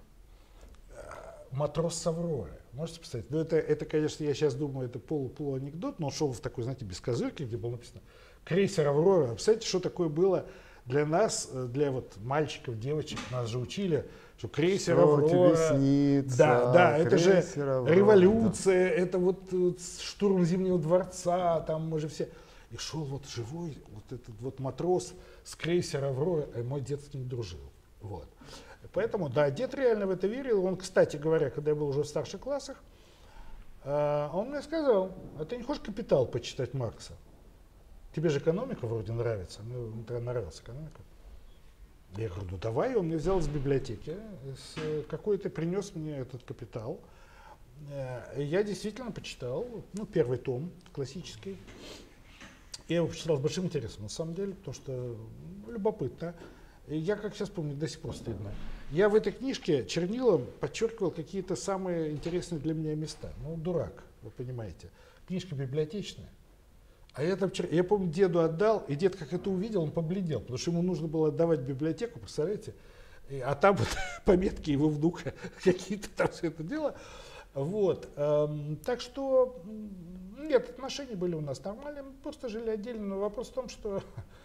Speaker 5: матрос с Авроры. Можете представить? Ну, это, конечно, я сейчас думаю, это полуанекдот, но он шел в такой, знаете, без козырки, где было написано «Крейсер Аврора». Представляете, что такое было для нас, для вот мальчиков, девочек, нас же учили, что крейсер Аврора, да, это же Аврора, революция, да. Это вот штурм Зимнего дворца, там мы же все. И шел вот живой, вот этот вот матрос с крейсера Аврора, и мой дед с ним дружил. Вот. Поэтому, да, дед реально в это верил. Он, кстати говоря, когда я был уже в старших классах, он мне сказал: а ты не хочешь «Капитал» почитать Маркса? Тебе же экономика вроде нравится. Мне нравилась экономика. Я говорю, ну давай. Он мне взял из библиотеки, какой-то принес мне этот «Капитал». Я действительно почитал, ну, первый том, классический. Я его почитал с большим интересом, на самом деле, потому что любопытно. Я, как сейчас помню, до сих пор стыдно. Я в этой книжке чернилом подчеркивал какие-то самые интересные для меня места. Ну, дурак, вы понимаете. Книжка библиотечная. А я там, я помню, деду отдал, и дед, как это увидел, он побледнел, потому что ему нужно было отдавать в библиотеку, представляете? А там вот пометки его внука, какие-то там все это дело. Вот. Так что, нет, отношения были у нас нормальные, мы просто жили отдельно. Но вопрос в том, что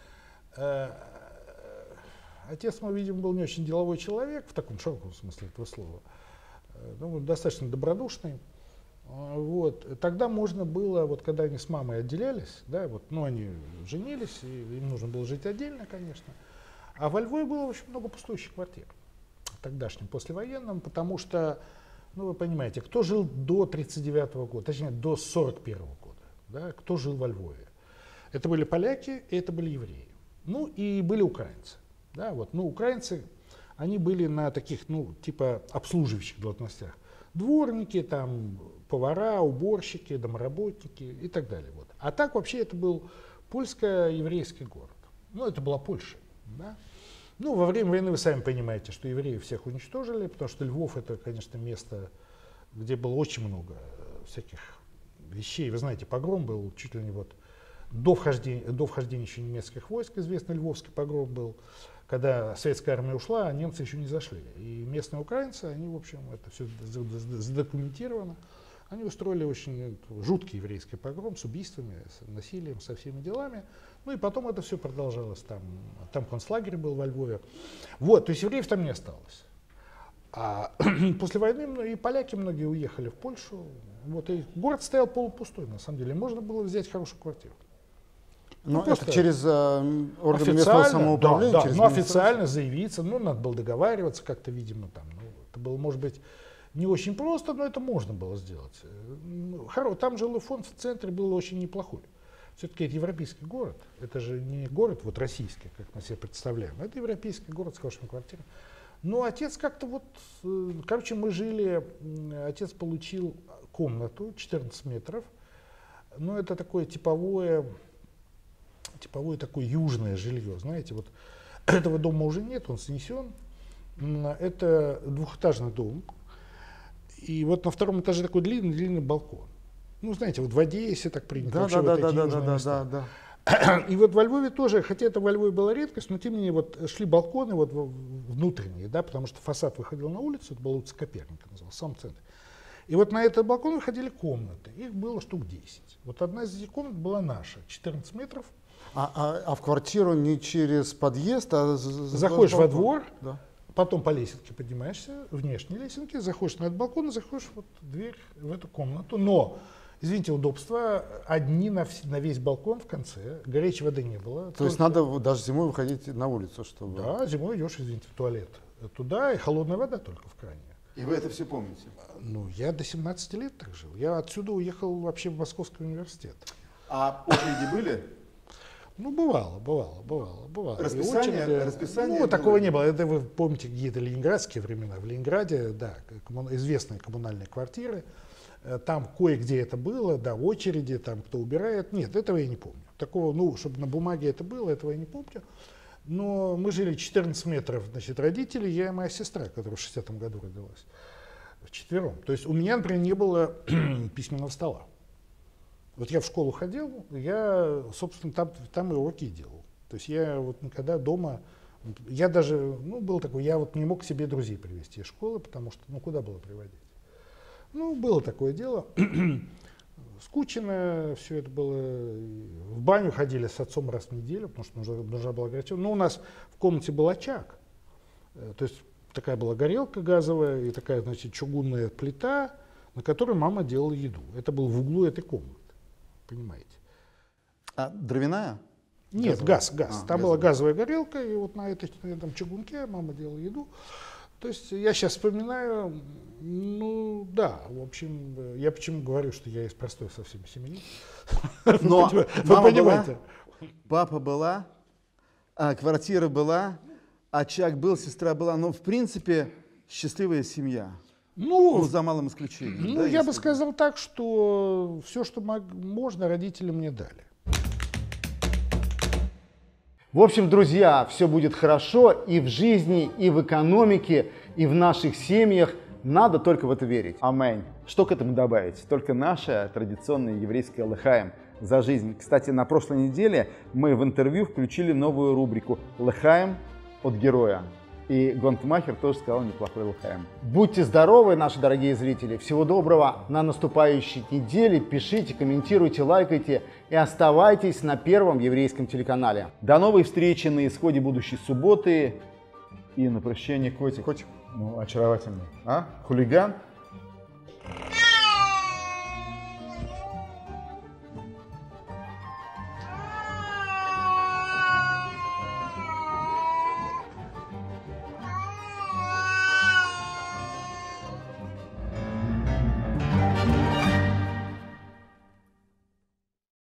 Speaker 5: отец мой, видимо, был не очень деловой человек, в таком широком смысле этого слова, ну, достаточно добродушный. Вот. Тогда можно было, вот когда они с мамой отделялись, да, вот, ну, они женились, и им нужно было жить отдельно, конечно. А во Львове было очень много пустующих квартир, тогдашнем послевоенном, потому что, ну, вы понимаете, кто жил до 1939 года, точнее, до 1941 года, да, кто жил во Львове? Это были поляки, и это были евреи. Ну, и были украинцы. Да, вот. Ну, украинцы, они были на таких, ну, типа обслуживающих должностях. Дворники, там, повара, уборщики, домоработники и так далее. Вот. А так вообще это был польско-еврейский город. Ну, это была Польша. Да? Ну, во время войны вы сами понимаете, что евреев всех уничтожили, потому что Львов — это, конечно, место, где было очень много всяких вещей. Вы знаете, погром был чуть ли не вот до вхождения еще немецких войск, известный Львовский погром был, когда советская армия ушла, а немцы еще не зашли. И местные украинцы, они, в общем, это все задокументировано, они устроили очень жуткий еврейский погром с убийствами, с насилием, со всеми делами. Ну и потом это все продолжалось. Там концлагерь был во Львове. Вот, то есть евреев там не осталось. А после войны и поляки многие уехали в Польшу. Вот, и город стоял полупустой, на самом деле. Можно было взять хорошую квартиру.
Speaker 2: Ну, это через органы местного самоуправления?
Speaker 5: Да, через официально заявиться, ну, надо было договариваться как-то, видимо, там. Ну, это было, может быть, не очень просто, но это можно было сделать. Там жилой фонд в центре был очень неплохой. Все-таки это европейский город, это же не город вот российский, как мы себе представляем, это европейский город с хорошими квартирами. Но отец как-то вот, короче, мы жили, отец получил комнату 14 метров, но это такое типовое такое южное жилье, знаете, вот этого дома уже нет, он снесен, это двухэтажный дом, и вот на втором этаже такой длинный балкон. Ну, знаете, вот в Одессе так принято.
Speaker 2: Да.
Speaker 5: И вот во Львове тоже, хотя это во Львове была редкость, но тем не менее вот шли балконы вот внутренние, да, потому что фасад выходил на улицу, это была улица Коперника, называлась, в самом центре. И вот на этот балкон выходили комнаты, их было штук 10. Вот одна из этих комнат была наша, 14 метров.
Speaker 2: А в квартиру не через подъезд, а...
Speaker 5: Заходишь во двор,
Speaker 2: да.
Speaker 5: Потом по лесенке поднимаешься, внешней лесенке, заходишь на этот балкон и заходишь вот в дверь в эту комнату. Но, извините, удобства одни на весь балкон в конце, горячей воды не было.
Speaker 2: То есть надо даже зимой выходить на улицу, чтобы...
Speaker 5: Да, зимой идешь, извините, в туалет туда, и холодная вода только в кране.
Speaker 1: И вы это все помните?
Speaker 5: Ну, я до 17 лет так жил. Я отсюда уехал вообще в Московский университет.
Speaker 1: А очереди были?
Speaker 5: Ну, бывало.
Speaker 1: Расписание
Speaker 5: Ну, такого не было. Это вы помните какие-то ленинградские времена. В Ленинграде, да, известные коммунальные квартиры. Там кое-где это было, да, очереди, там кто убирает. Нет, этого я не помню. Такого, ну, чтобы на бумаге это было, этого я не помню. Но мы жили 14 метров, значит, родители, я и моя сестра, которая в 60-м году родилась. Вчетвером. То есть у меня, например, не было письменного стола. Вот я в школу ходил, я, собственно, там и уроки делал. То есть я вот никогда дома, я даже, ну, был такой, я вот не мог к себе друзей привезти из школы, потому что, ну, куда было приводить? Ну, было такое дело. Скучно все это было. В баню ходили с отцом раз в неделю, потому что нужна была горячая. Но у нас в комнате был очаг. То есть такая была горелка газовая и такая, значит, чугунная плита, на которой мама делала еду. Это был в углу этой комнаты. Понимаете?
Speaker 1: А дровяная?
Speaker 5: Нет, газ. Там была газовая горелка, и вот на этом чугунке мама делала еду. То есть я сейчас вспоминаю, ну да, в общем, я почему говорю, что я из простой совсем семьи.
Speaker 1: Но
Speaker 5: вы
Speaker 1: мама
Speaker 5: понимаете.
Speaker 1: была, папа была, квартира была, очаг был, сестра была. Но в принципе счастливая семья. Ну, за малым исключением.
Speaker 5: Ну,
Speaker 1: да,
Speaker 5: я бы сказал так, что все, что можно, родители мне дали.
Speaker 2: В общем, друзья, все будет хорошо и в жизни, и в экономике, и в наших семьях. Надо только в это верить.
Speaker 1: Аминь. Что к этому добавить? Только наша традиционная еврейская лехаем за жизнь. Кстати, на прошлой неделе мы в интервью включили новую рубрику «Лехаем от героя». И Гонтмахер тоже сказал неплохой лехаем.
Speaker 2: Будьте здоровы, наши дорогие зрители. Всего доброго на наступающей неделе. Пишите, комментируйте, лайкайте и оставайтесь на Первом еврейском телеканале.
Speaker 1: До новой встречи на исходе будущей субботы. И на прощание котик.
Speaker 2: Котик.
Speaker 1: Ну, очаровательный. А? Хулиган.